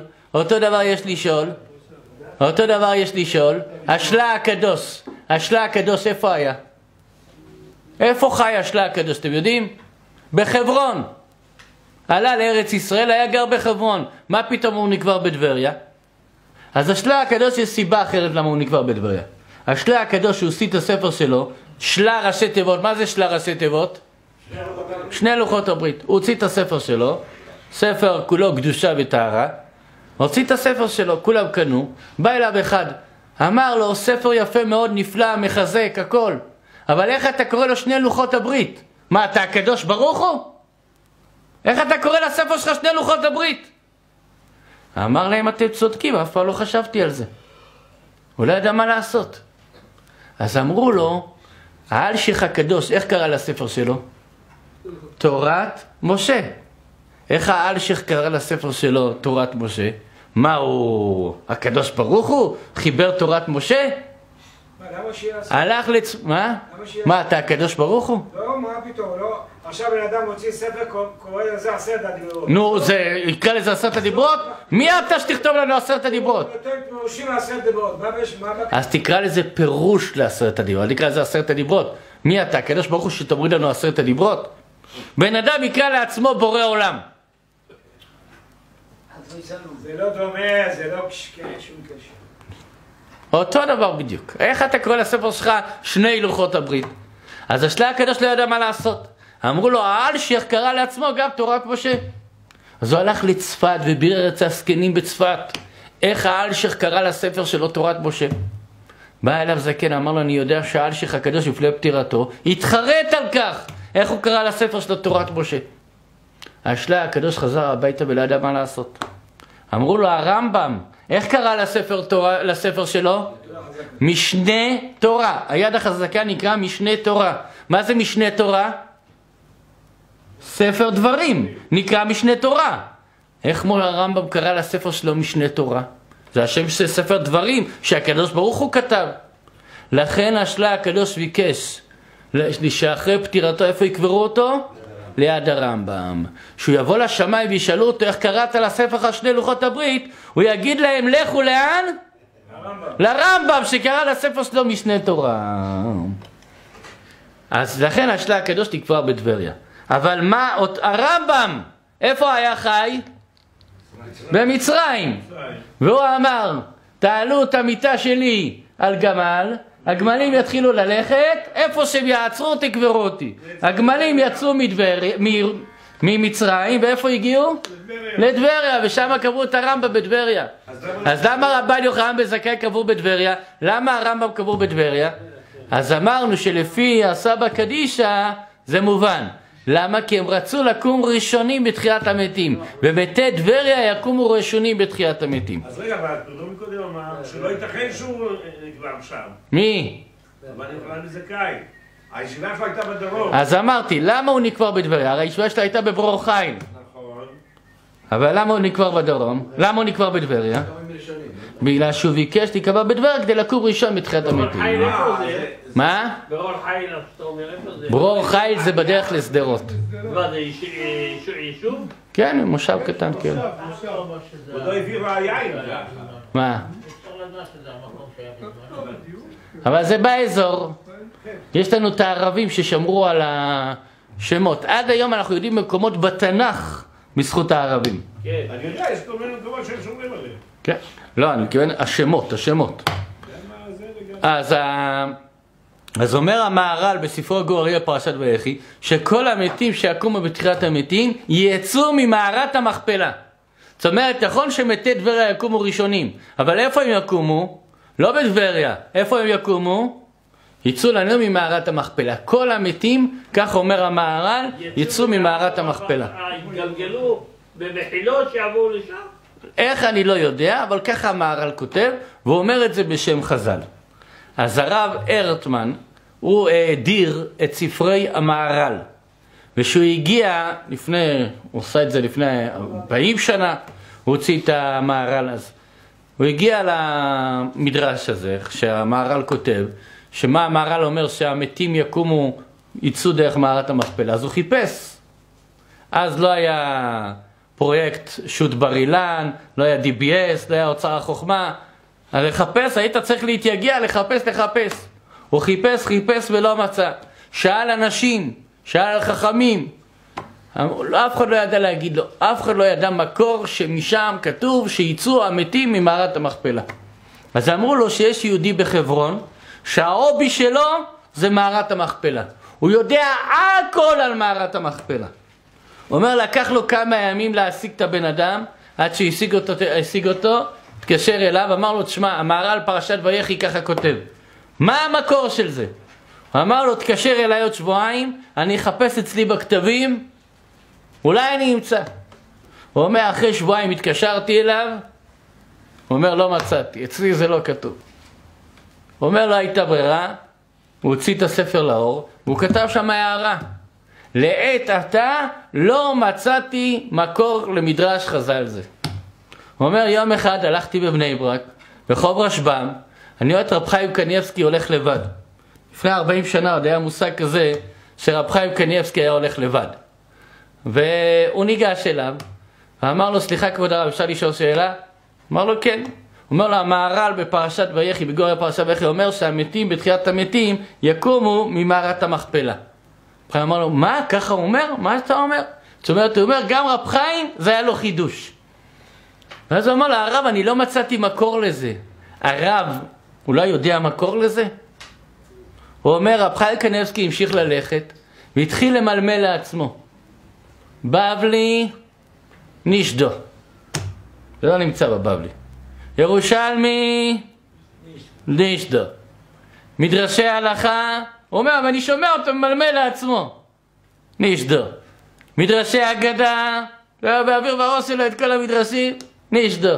Speaker 1: לשאול, השלה הקדוש איפה היה? איפה חי השלה הקדוש, אתם יודעים? בחברון. עלה לארץ ישראל, היה גר בחברון. מה פתאום הוא נקבר בטבריה? אז השלה הקדוש יש סיבה אחרת למה הוא נקבר בטבריה. השלה הקדוש הוא הוציא את הספר שלו, שלה ראשי תיבות. מה זה שלה ראשי תיבות? שני לוחות הברית. הוא הוציא את הספר שלו, ספר כולו קדושה וטהרה, הוציא את הספר שלו, כולם קנו, בא אליו אחד, אמר לו, ספר יפה מאוד, נפלא, מחזק, הכל. אבל איך אתה קורא לו שני לוחות הברית? מה, אתה הקדוש ברוך הוא? איך אתה קורא לספר שלך שני לוחות הברית? אמר להם, אתם צודקים, אף פעם לא חשבתי על זה. הוא לא ידע מה לעשות. אז אמרו לו, האלשיך הקדוש, איך קרא לספר שלו? תורת משה. איך האלשיך קרא לספר שלו תורת משה? מה הוא, הקדוש ברוך הוא? חיבר תורת משה?
Speaker 6: למה שיעשה?
Speaker 1: הלך מה? מה, אתה הקדוש ברוך הוא?
Speaker 6: לא, מה פתאום, לא. עכשיו בן אדם מוציא ספר, קורא לזה 10 הדיברות.
Speaker 1: נו, זה יקרא לזה 10 הדיברות? מי אתה שתכתוב לנו 10 הדיברות?
Speaker 6: הוא נותן פירושים ל10 הדיברות.
Speaker 1: אז תקרא לזה פירוש ל10 הדיברות, אל תקרא לזה 10 הדיברות. מי אתה, הקדוש ברוך הוא שתוריד לנו 10 הדיברות? בן אדם יקרא לעצמו בורא עולם.
Speaker 6: זה לא דומה, זה לא שום קשר.
Speaker 1: אותו דבר בדיוק. איך אתה קורא לספר שלך שני לוחות הברית? אז השלה הקדוש לא ידע מה לעשות. אמרו לו, האלשיך קרא לעצמו גם תורת משה. אז הוא הלך לצפת ובירר את הזקנים בצפת. איך האלשיך קרא לספר שלו תורת משה? בא אליו זקן, אמר לו, אני יודע שהאלשיך הקדוש לפני פטירתו התחרט על כך. איך הוא קרא לספר שלו תורת משה? השלה הקדוש חזר הביתה ולא ידע מה לעשות. אמרו לו, הרמב"ם, איך קרא לספר שלו? משנה תורה. היד החזקה נקרא משנה תורה. מה זה משנה תורה? ספר דברים. נקרא משנה תורה. איך הרמב"ם קרא לספר שלו משנה תורה? זה השם של ספר דברים שהקדוש ברוך הוא כתב. לכן השלה הקדוש ביקש שאחרי פטירתו איפה יקברו אותו? ליד הרמב"ם. שהוא יבוא לשמיים וישאלו אותו איך קראת לספר על שני לוחות הברית, הוא יגיד להם לכו לאן? לרמב"ם שקרא לספר שלו משנה תורה. אז לכן השלה הקדוש תקבר בטבריה. אבל מה, הרמב"ם איפה היה חי? במצרים. והוא אמר, תעלו את המיטה שלי על גמל, הגמלים יתחילו ללכת, איפה שהם יעצרו תקברו אותי. הגמלים יצאו ממצרים, ואיפה הגיעו? לטבריה, ושם קברו את הרמב"ם בטבריה. אז למה רבן יוחנן בן זכאי קבור בטבריה? למה הרמב"ם קבור בטבריה? אז אמרנו שלפי הסבא קדישא זה מובן. למה? כי הם רצו לקום ראשונים בתחיית המתים, ומתי טבריה יקומו ראשונים בתחיית המתים.
Speaker 2: אז רגע, אבל לא מקודם אמר שלא ייתכן שהוא נקבר שם.
Speaker 1: מי?
Speaker 2: רבן יוחנן בן זכאי. הישיבה שלו הייתה בדרום.
Speaker 1: אז אמרתי, למה הוא נקבר בטבריה? הרי הישיבה שלו הייתה בברור חיל.
Speaker 2: נכון.
Speaker 1: אבל למה הוא נקבר בדרום? למה הוא נקבר בטבריה? בגלל שהוא ביקש להיקבר בטבריה כדי לקום ראשון בתחיית המתים. מה?
Speaker 7: ברור חיל, אתה אומר, איפה זה?
Speaker 1: ברור חיל זה בדרך לשדרות.
Speaker 7: מה זה, יישוב?
Speaker 1: כן, מושב קטן, כן.
Speaker 2: עוד לא הביאו היין.
Speaker 1: מה?
Speaker 7: אפשר לדעת שזה המקום שהיה בזמן.
Speaker 1: אבל זה באזור. יש לנו את הערבים ששמרו על השמות. עד היום אנחנו יודעים מקומות בתנ"ך בזכות הערבים.
Speaker 2: כן. אני יודע, יש כל מיני מקומות שהם שומרים עליהם.
Speaker 1: כן. לא, אני מתכוון השמות. אז אומר המהר"ל בספרו גאוריה פרשת ויחי, שכל המתים שיקומו בתחיית המתים יצאו ממערת המכפלה. זאת אומרת, נכון שמתי טבריה יקומו ראשונים, אבל איפה הם יקומו? לא בטבריה. איפה הם יקומו? יצאו לנו ממערת המכפלה. כל המתים, כך אומר המהר"ל, יצאו ממערת המכפלה.
Speaker 7: התגלגלו במחילות שיעברו לשם?
Speaker 1: איך אני לא יודע, אבל ככה המהר"ל כותב, והוא אומר את זה בשם חז"ל. אז הרב הרטמן, הוא האדיר את ספרי המהר"ל. ושהוא הגיע הוא עושה את זה לפני 40 שנה, הוא הוציא את המהר"ל אז. הוא הגיע למדרש הזה, שהמהר"ל כותב, שמה המהר"ל אומר שהמתים יקומו, יצאו דרך מערת המכפלה. אז הוא חיפש. אז לא היה פרויקט שו"ת בר אילן, לא היה DBS, לא היה אוצר החוכמה. אז לחפש, היית צריך להתייגע, לחפש. הוא חיפש ולא מצא. שאל אנשים, שאל חכמים. אף אחד לא ידע להגיד לו, אף אחד לא ידע מקור שמשם כתוב שיצאו המתים ממערת המכפלה. אז אמרו לו שיש יהודי בחברון, שההובי שלו זה מערת המכפלה. הוא יודע הכל על מערת המכפלה. הוא אומר, לקח לו כמה ימים להשיג את הבן אדם, עד שהשיג אותו, התקשר אליו, אמר לו, תשמע, המהר"ל פרשת ויחי ככה כותב. מה המקור של זה? הוא אמר לו, תקשר אליי עוד שבועיים, אני אחפש אצלי בכתבים, אולי אני אמצא. הוא אומר, אחרי שבועיים התקשרתי אליו, הוא אומר, לא מצאתי, אצלי זה לא כתוב. הוא אומר, לא הייתה ברירה, הוא הוציא את הספר לאור, והוא כתב שם הערה. לעת עתה לא מצאתי מקור למדרש חז"ל זה. הוא אומר, יום אחד הלכתי בבני ברק, ברחוב רשב"ם, אני רואה את רב חיים קניבסקי הולך לבד. לפני 40 שנה עוד היה מושג כזה, שרב חיים קניבסקי היה הולך לבד. והוא ניגש אליו, ואמר לו, סליחה כבוד הרב, אפשר לשאול שאלה? אמר לו, כן. הוא אומר לו, המהר"ל בפרשת ויחי, בגוריה פרשת ויחי, אומר שהמתים בתחיית המתים יקומו ממערת המכפלה. רב חיים אמר לו, מה? ככה הוא אומר? מה אתה אומר? זאת אומרת, הוא אומר, גם רב חיים זה היה לו חידוש. ואז הוא אמר לו, הרב, אני לא מצאתי מקור לזה. הרב, הוא לא יודע מקור לזה? הוא אומר, רב חיים קניבסקי המשיך ללכת, והתחיל למלמל לעצמו. בבלי נשדו. זה לא נמצא בבבלי. ירושלמי נשדו. מדרשי הלכה, הוא אומר, ואני שומע אותו ממלמל לעצמו. נשדו. מדרשי אגדה, באוויר ורוס לו את כל המדרשים, נשדו.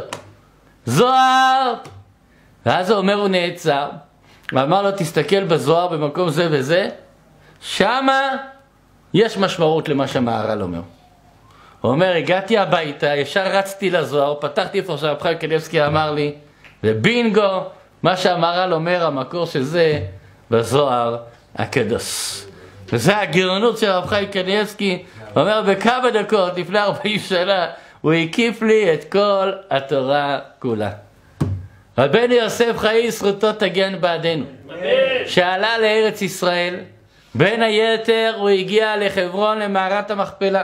Speaker 1: זוהר. ואז הוא אומר, הוא נעצר, ואמר לו, תסתכל בזוהר במקום זה וזה, שמה יש משמעות למה שהמהר"ל אומר. הוא אומר, הגעתי הביתה, ישר רצתי לזוהר, פתחתי איפה שהרב חיים קניבסקי אמר לי, ובינגו, מה שהמהר"ל אומר, המקור של זה, בזוהר הקדוש. וזה הגאונות של הרב חיים קניבסקי, הוא אומר, בכמה דקות, לפני 40 שנה, הוא הקיף לי את כל התורה כולה. רבנו יוסף חיי זכותו תגן בעדנו. שעלה לארץ ישראל, בין היתר הוא הגיע לחברון למערת המכפלה.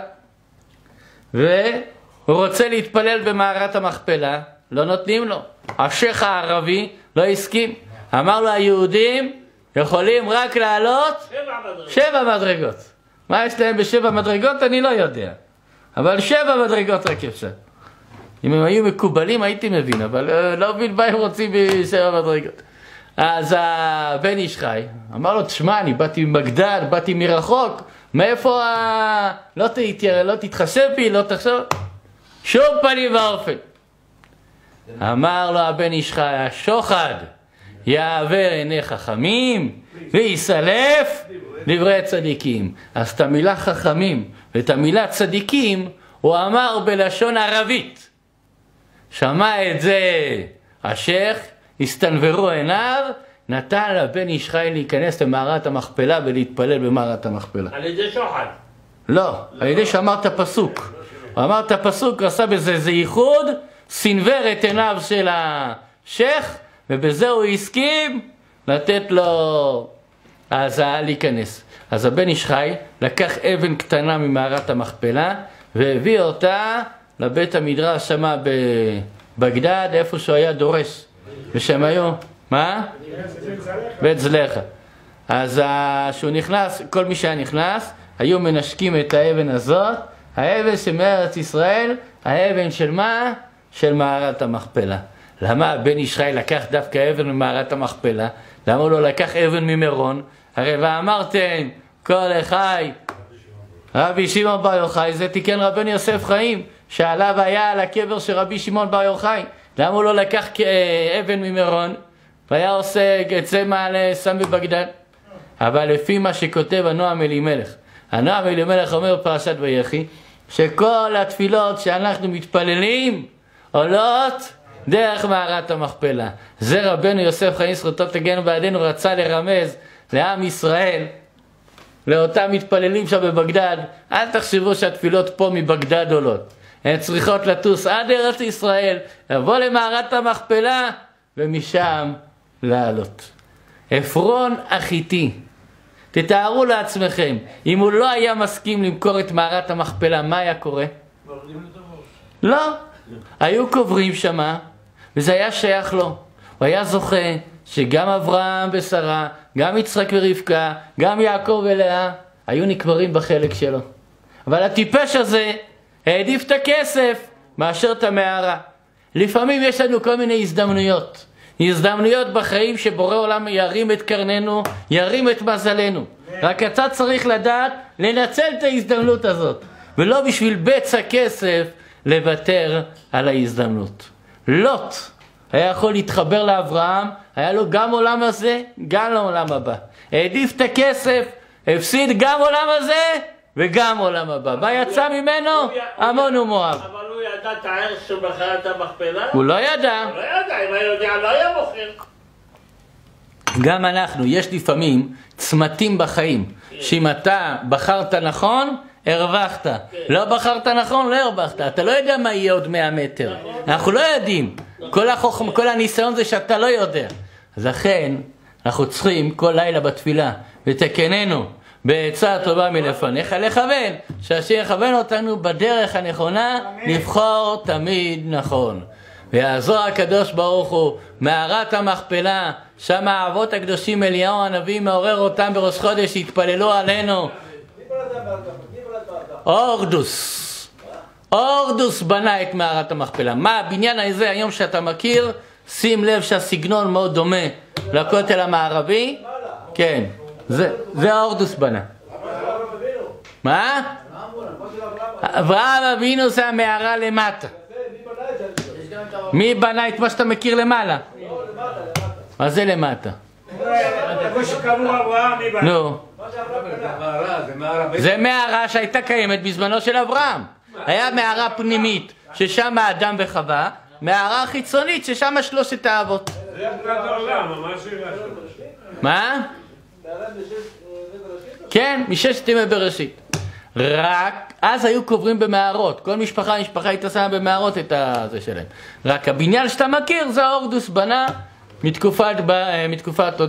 Speaker 1: והוא רוצה להתפלל במערת המכפלה, לא נותנים לו. השייח הערבי לא הסכים. אמר לו, היהודים יכולים רק לעלות 7 מדרגות. מה יש להם ב7 מדרגות? אני לא יודע. אבל 7 מדרגות רק אפשר. אם הם היו מקובלים הייתי מבין, אבל לא מבין מה הם רוצים ב7 מדרגות. אז הבן איש חי אמר לו, תשמע, אני באתי מבגדד, באתי מרחוק, מאיפה לא תתחשב בי, לא תחשוב, שום פנים ואופן. אמר לו הבן איש חי, השוחד יעבר עיני חכמים ויסלף דברי צדיקים. אז את המילה חכמים ואת המילה צדיקים הוא אמר בלשון ערבית. שמע את זה השייח, הסתנוורו עיניו, נתן לבן איש חי להיכנס למערת המכפלה ולהתפלל במערת המכפלה.
Speaker 7: על ידי שוחד?
Speaker 1: לא, על ידי שאמר את הפסוק. הוא אמר את הפסוק, עשה בזה איזה ייחוד, סנוור את עיניו של השייח, ובזה הוא הסכים לתת לו להיכנס. אז הבן איש חי לקח אבן קטנה ממערת המכפלה, והביא אותה לבית המדרש שמה בבגדד, איפה שהוא היה דורש. ושהם היו, מה? בית זלחה. אז כשהוא נכנס, כל מי שהיה נכנס, היו מנשקים את האבן הזאת, האבן של מארץ ישראל, האבן של מה? של מערת המכפלה. למה הבן איש חי לקח דווקא אבן ממערת המכפלה? למה הוא לא לקח אבן ממירון? הרי ואמרתם, כל החי, רבי שמעון בר יוחאי, זה תיקן רבנו יוסף חיים, שעליו היה על הקבר של רבי שמעון בר יוחאי. למה הוא לא לקח אבן ממירון? והיה עושה את זה שם בבגדד. אבל לפי מה שכותב הנועם אלימלך, הנועם אלימלך אומר בפרשת ויחי, שכל התפילות שאנחנו מתפללים עולות דרך מערת המכפלה. זה רבנו יוסף חיים זכותו תגן בעדנו רצה לרמז לעם ישראל, לאותם מתפללים שם בבגדד, אל תחשבו שהתפילות פה מבגדד עולות. הן צריכות לטוס עד ארץ ישראל, לבוא למערת המכפלה, ומשם לעלות. עפרון החיתי, תתארו לעצמכם, אם הוא לא היה מסכים למכור את מערת המכפלה, מה היה קורה? לא, היו קוברים שמה, וזה היה שייך לו. הוא היה זוכה שגם אברהם ושרה, גם יצחק ורבקה, גם יעקב ולאה, היו נקברים בחלק שלו. אבל הטיפש הזה העדיף את הכסף מאשר את המערה. לפעמים יש לנו כל מיני הזדמנויות. הזדמנויות בחיים שבורא עולם ירים את קרננו, ירים את מזלנו. רק אתה צריך לדעת לנצל את ההזדמנות הזאת. ולא בשביל בצע כסף לוותר על ההזדמנות. לוט היה יכול להתחבר לאברהם, היה לו גם עולם הזה, גם לעולם הבא. העדיף את הכסף, הפסיד גם עולם הזה וגם עולם הבא. מה יצא ממנו? עמון ומואב.
Speaker 7: אבל הוא ידע את הערך של מכירת המכפלה?
Speaker 1: הוא לא ידע.
Speaker 7: הוא לא ידע, אם היה יודע לא היה מוכר.
Speaker 1: גם אנחנו, יש לפעמים צמתים בחיים, שאם אתה בחרת נכון, הרווחת. לא בחרת נכון, לא הרווחת. אתה לא יודע מה יהיה עוד 100 מטר. אנחנו לא יודעים. כל הניסיון זה שאתה לא יודע. אז לכן, אנחנו צריכים כל לילה בתפילה, ותקננו בעצה טובה מלפניך לכוון, שהשם יכוון אותנו בדרך הנכונה, לבחור תמיד נכון. ויעזור הקדוש ברוך הוא, מערת המכפלה, שם האבות הקדושים אליהו הנביא מעורר אותם בראש חודש, שהתפללו עלינו. אורדוס בנה את מערת המכפלה. מה הבניין הזה היום שאתה מכיר? שים לב שהסגנון מאוד דומה לכותל המערבי. כן, זה אורדוס בנה. מה? אברהם אבינו זה המערה למטה. מי בנה את מה שאתה מכיר למעלה? מה זה למטה? נו, זה מערה שהייתה קיימת בזמנו של אברהם. היה מערה פנימית ששם האדם וחווה, מערה חיצונית ששם 3 האבות.
Speaker 2: זה תחילת העולם, ממש
Speaker 1: מה? כן, מ6 ימי בראשית. רק אז היו קוברים במערות. כל משפחה הייתה שמה במערות את זה שלהם. רק הבניין שאתה מכיר זה האורדוס בנה מתקופת עוד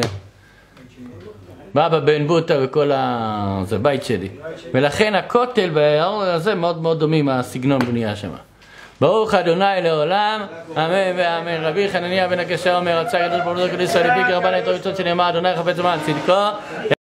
Speaker 1: בבא בן בוטה וכל זה בית שלי. ולכן הכותל והאור הזה מאוד מאוד דומים הסגנון בנייה שם. ברוך אדוני לעולם, אמן ואמן. רבי חנניה בן הקשה אומר, רצה גדול ברוך הוא ישראל לפי כרבן את הראשון שנאמר, אדוני חפץ למען צדקו.